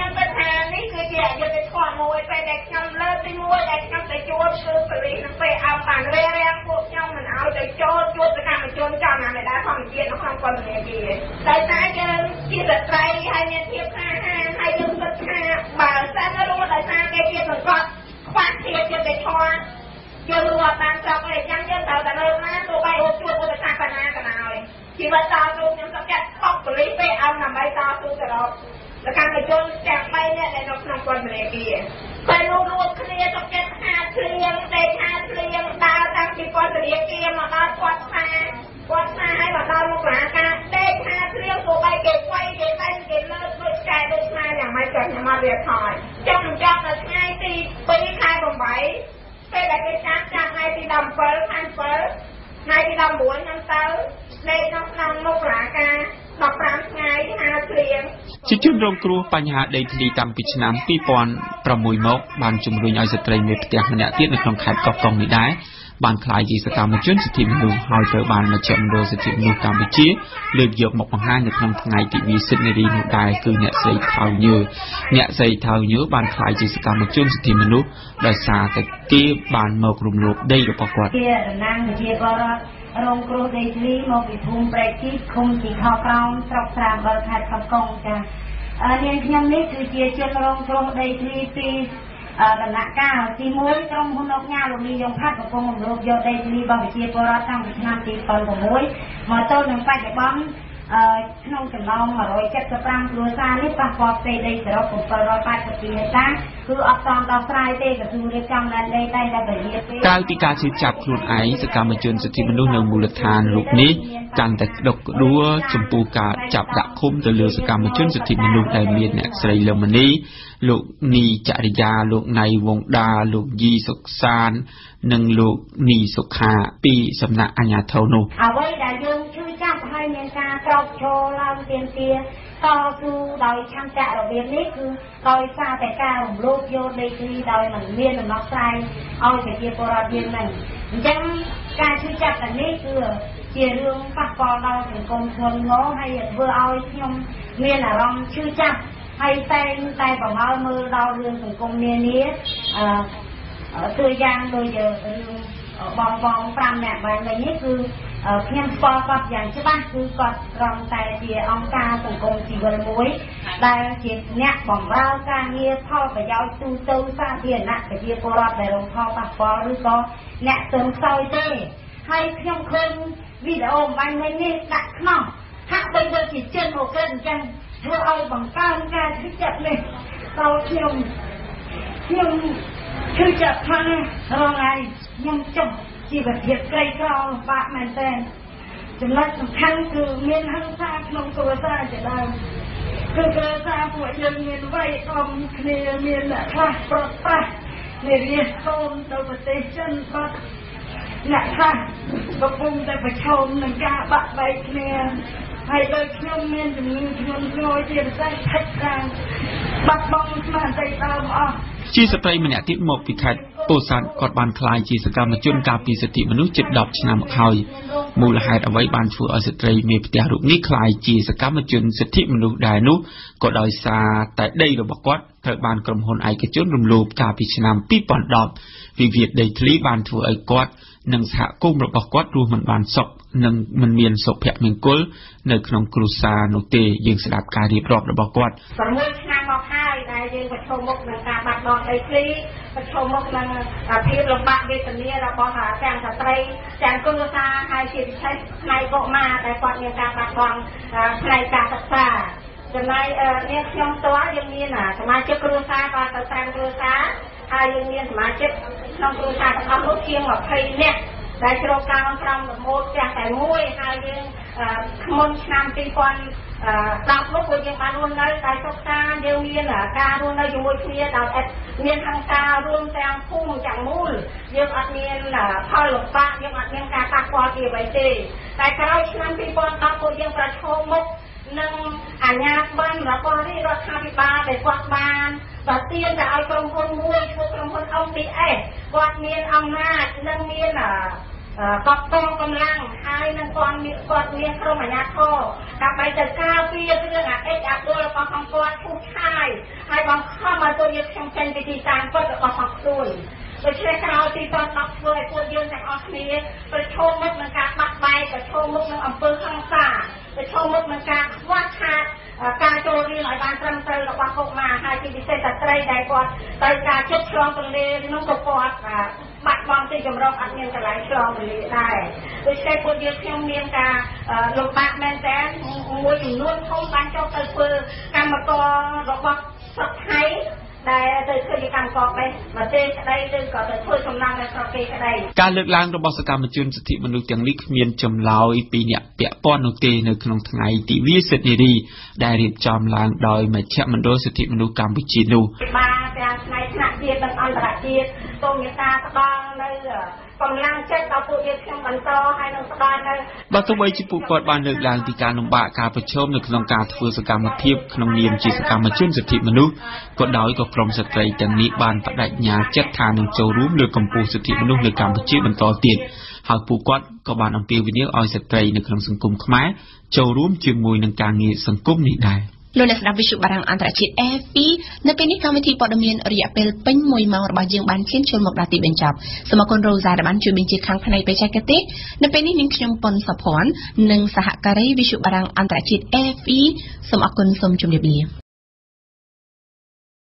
ដោយសារយើងជាស្ត្រីហើយមានភាពក្លាហានហើយយើងគិតថាបើសិនរស់ដោយសារគេជាសង្កត់ខ្វះភាពយុត្តិធម៌យើងរស់បានស្រុកឯយ៉ាងយើងត្រូវតែលើកណាទោះបីអូជួបឧបសគ្គបណ្ណាក៏ដោយជីវិតតស៊ូខ្ញុំសុខចិត្តខកពលីពេលអមដើម្បីតស៊ូទៅរកសកម្មជនទាំងបីនាក់ដែលនៅក្នុងពន្ធនាគារពេលនោះរួចគ្នាសុខចិត្តហាត់ភ្លៀងតែហាត់ភ្លៀងដើរតាំងពីពន្ធនាគារមកដល់គាត់ថាគាត់ថាឲ្យមកដល់មករាការដេកហាត់ភ្លៀងទៅបីគេវាយគេបែកគេលើកដូចឆ្កែដូចស្មាយ៉ាងម៉េចក៏ខ្ញុំអត់រៀបថយចុះមិនចាប់ដល់ថ្ងៃទីពីរខែប្រាំបីពេលដែលគេចាប់ចាប់ថ្ងៃទីដប់ប្រាំbảyខែbảyថ្ងៃទីដប់ប្រាំchínខ្ញុំទៅដេកនៅក្នុងមុខរាការដប់ប្រាំថ្ងៃហាត់ភ្លៀងជាជនរងគ្រោះបញ្ហាដីធ្លីតាំងពីឆ្នាំពីរពាន់ប្រាំមួយមកបានជំរុញឲ្យស្ត្រីមេផ្ទះម្នាក់ទៀតនៅក្នុងខេត្តកោះកុងនេះដែរបានក្លាយជាសកម្មជនសិទ្ធិមនុស្សហើយត្រូវបានមជ្ឈមណ្ឌលសិទ្ធិមនុស្សកម្ពុជាលើកយកមកបង្ហាញនៅក្នុងថ្ងៃទិវាសិទ្ធិនារីនោះដែរគឺអ្នកស្រីថៅញើអ្នកស្រីថៅញើបានក្លាយជាសកម្មជនសិទ្ធិមនុស្សដោយសារតែគេបានមករំលោភដីរបស់គាត់ជាតំណាងប្រជាពលរដ្ឋរងគ្រោះដីធ្លីមកពីភូមិព្រែកជីឃុំជីខោក្រោមស្រុកស្រាបិលខេត្តកោះកុងចានាងខ្ញុំនេះគឺជាជនរងគ្រោះដីធ្លីពីដំណាក់កាលទីមួយក្រុមហ៊ុនលោកញ៉ាលោកនាយងផាត់កំពុងរំលោភយកដីធ្លីរបស់ប្រជាពលរដ្ឋតាំងពីឆ្នាំពីរពាន់ប្រាំមួយមកទល់នឹងបច្ចុប្បន្នក្នុងចំណោមmột trăm bảy mươi lămគ្រួសារនេះប៉ះពាល់ផ្ទៃដីសរុបbảy trăm tám mươi haiហិកតាគឺអត់តដល់ស្រ័យទេក្រសួងរៀបចំដែនដីតែតែពលាពេលកាលពីការជឿចាប់ខ្លួនឯងសកម្មជនសិទ្ធិមនុស្សនៅមូលដ្ឋានលោកនេះកាន់តែដុកដួលចំពោះការចាប់ដាក់ឃុំទៅលើសកម្មជនសិទ្ធិមនុស្សដែលមានអ្នកស្រីលឹមនីលោកនីចរិយាលោកណៃវងដាលោកយីសុកសាននិងលោកនីសុខាពីសំណាក់អាជ្ញាធរនោះអ្វីដែលយើងជឿចាប់ឲ្យមានការក្រោកឈរឡើងទាមទារតស៊ូដោយឆន្ទៈរបៀបនេះគឺដោយសារតែការរំលោភយកដីធ្លីដោយមិនមានដំណោះស្រាយឲ្យប្រជាពលរដ្ឋយើងហ្នឹងអញ្ចឹងការជឿចាប់ទាំងនេះគឺជារឿងប៉ះពាល់ដល់សង្គមធ្ងន់ធ្ងរហើយធ្វើឲ្យខ្ញុំមានអារម្មណ៍ជឿចាប់ហើយតែតែបង្ហើរមើលដល់រឿងសង្គមនានាអឺตัวយ៉ាងដូចរឿងបងបងប្រាំនាក់បែបនេះគឺខ្ញុំស្គាល់គាត់យ៉ាងច្បាស់គឺគាត់ត្រង់តែជាអង្គការសង្គមស៊ីវិលមួយដែលជាអ្នកបម្រើការងារផលប្រយោជន៍ទូទៅសាធារណៈប្រជាពលរដ្ឋដែលរងផលប៉ះពាល់ឬក៏អ្នកទើបខ្សោយទេហើយខ្ញុំឃើញវីដេអូបាញ់មិញនេះដាក់ខ្នោះហាក់បីដូចជាចិនអូគេអញ្ចឹងធ្វើឲ្យបង្កើនការជឿចាប់នេះដល់ខ្ញុំខ្ញុំជឿចាប់ថារងហើយខ្ញុំចង់ជីវភាពក្រីក្រលំបាកមែនទែនចំណុចសំខាន់គឺមានហិង្សាក្នុងគ្រួសារជាដើមគឺគ្រួសារពួកយើងមានវ័យអមគ្នាមានអ្នកខ្លះប្រត់ប្រាស់នារីកូនទៅប្រទេសចិនបាត់អ្នកខ្លះកំពុងតែប្រឈមនឹងការបាក់បែកគ្នាហើយដូចខ្ញុំមានជំងឺធ្ងន់ធ្ងរជាពិសេសថិចខាងបាត់បង់ស្មារតីដើមអស់ជាស្ត្រីម្នាក់ទៀតមកពីខេត្តពោធិ៍សាត់គាត់បានក្លាយជាសកម្មជនការពារសិទ្ធិមនុស្សជិតដប់ឆ្នាំមកហើយមូលហេតុអ្វីបានធ្វើឲ្យស្ត្រីមេផ្ទះរូបនេះក្លាយជាសកម្មជនសិទ្ធិមនុស្សដែរនោះក៏ដោយសារតែដីរបស់គាត់ត្រូវបានក្រុមហ៊ុនឯកជនរំលោភកាលពីឆ្នាំពីរពាន់ដប់វិវាទដីធ្លីបានធ្វើឲ្យគាត់និងសហគមន៍របស់គាត់រស់មិនបានសុខនិងមិនមានសុភមង្គលនៅក្នុងគ្រួសារនោះទេយើងស្ដាប់ការរៀបរាប់របស់គាត់ 6ឆ្នាំមកហើយដែលយើងប្រឈមមុខនឹងការបាត់បង់ដីធ្លីប្រឈមមុខនឹងភាពលំបាកវេទនារបស់ទាំងស្ត្រីទាំងគ្រួសារហើយជាពិសេសផ្នែកកុមារដែលគាត់មានការបាត់បង់ផ្នែកការសិក្សាចំណែកនេះខ្ញុំផ្ទាល់យើងមានសមាជិកគ្រួសារក៏ទៅតាមគ្រួសារហើយយើងមានសមាជិកក្នុងគ្រួសារទាំងអស់នោះជាងยี่สิบនាក់ដែលជ្រកក្រោមក្រោមរបូតផ្ទះតែមួយហើយយើងមុនឆ្នាំពីរពាន់ដប់នោះពួកយើងបានរស់នៅតែសុខសាន្តយើងមានការរស់នៅជាមួយគ្នាដោយឥតមានហង្ការរួមទាំងភូមិទាំងមូលយើងអត់មានផលលំបាកយើងអត់មានការប៉ះពាល់ពីអ្វីទេតែក្រោយឆ្នាំពីរពាន់ដប់ពួកយើងប្រឈមមុខនឹងអាជ្ញាប័ណ្ណរបស់រាជរដ្ឋាភិបាលដែលគាត់បានបើទានតែឲ្យក្រុមហ៊ុនមួយឈ្មោះក្រុមហ៊ុន អូ ពី អេស គាត់មានអំណាចនិងមានកត់កងកម្លាំងហើយនឹងគាត់មានគាត់មានក្រុមអាជ្ញាធរដើម្បីទៅការពាររឿងអាអិចអាដុលរបស់ផងគាត់ឈូសឆាយហើយបង្ខំឲ្យពួកយើងខ្ញុំចេញពីទីតាំងពិតរបស់ផងខ្លួនដូច្នេះក្រោយពីបានដល់ធ្វើឲ្យពួកយើងទាំងអស់គ្នាប្រឈមមុខនឹងការបាក់បែកប្រឈមមុខនឹងអំពើហិង្សាប្រឈមមុខនឹងការខ្វះខាតការចូលរៀនឲ្យបានត្រឹមត្រូវរបស់កុមារហើយជាពិសេសស្ត្រីដែលគាត់ត្រូវការជិតឆ្លងទន្លេនោះក៏គាត់បាត់បង់ទីជម្រកអត់មានកន្លែងឆ្លងទន្លេដែរដូច្នេះពួកយើងខ្ញុំមានការលំបាកមែនតើមួយចំនួនធំបានចុះទៅធ្វើកម្មកររបស់ស្រុកថៃដែលទៅធ្វើជាកម្មករបេះប្រទេសក្តីឬក៏ទៅធ្វើសំណងនៅស្រុកគេក្តីការលើកឡើងរបស់សកម្មជនសិទ្ធិមនុស្សទាំងនេះគ្មានចម្លើយពីអ្នកពាក់ព័ន្ធនោះទេនៅក្នុងថ្ងៃទិវាសិទ្ធិនារីដែលរៀបចំឡើងដោយមជ្ឈមណ្ឌលសិទ្ធិមនុស្សកម្ពុជានោះបាទទាំងផ្នែកថ្នាក់ជាតិនិងអន្តរជាតិសូមមេត្តាផ្ដល់នៅកម្លាំងចិត្តដល់ពួកយើងខ្ញុំបន្តហើយនឹងផ្ដល់នៅបើទោះបីជាពួកគាត់បានលើកឡើងពីការលំបាកការប្រឈមនៅក្នុងការធ្វើសកម្មភាពក្នុងនាមជាសកម្មជនសិទ្ធិមនុស្សក៏ដោយក៏ក្រុមស្ត្រីទាំងនេះបានបដិញ្ញាចិត្តថានឹងចូលរួមលើកកម្ពស់សិទ្ធិមនុស្សនៅកម្ពុជាបន្តទៀតហើយពួកគាត់ក៏បានអំពាវនាវឲ្យស្ត្រីនៅក្នុងសង្គមខ្មែរចូលរួមជាមួយនឹងការងារសង្គមនេះដែរលោកអ្នកស្ដាប់វិទ្យុបារាំងអន្តរជាតិ R F I នៅពេលនេះកម្មវិធីព័ត៌មានរយៈពេលពេញមួយម៉ោងរបស់យើងបានឈានចូលមកដល់ទីបញ្ចប់សូមអរគុណរ៉ូសាដែលបានជួយបញ្ជាខាងផ្នែកបច្ចេកទេសនៅពេលនេះនាងខ្ញុំប៉ុនសុភ័ណ្ឌនិងសហការីវិទ្យុបារាំងអន្តរជាតិ R F I សូមអរគុណសូមជម្រាបលា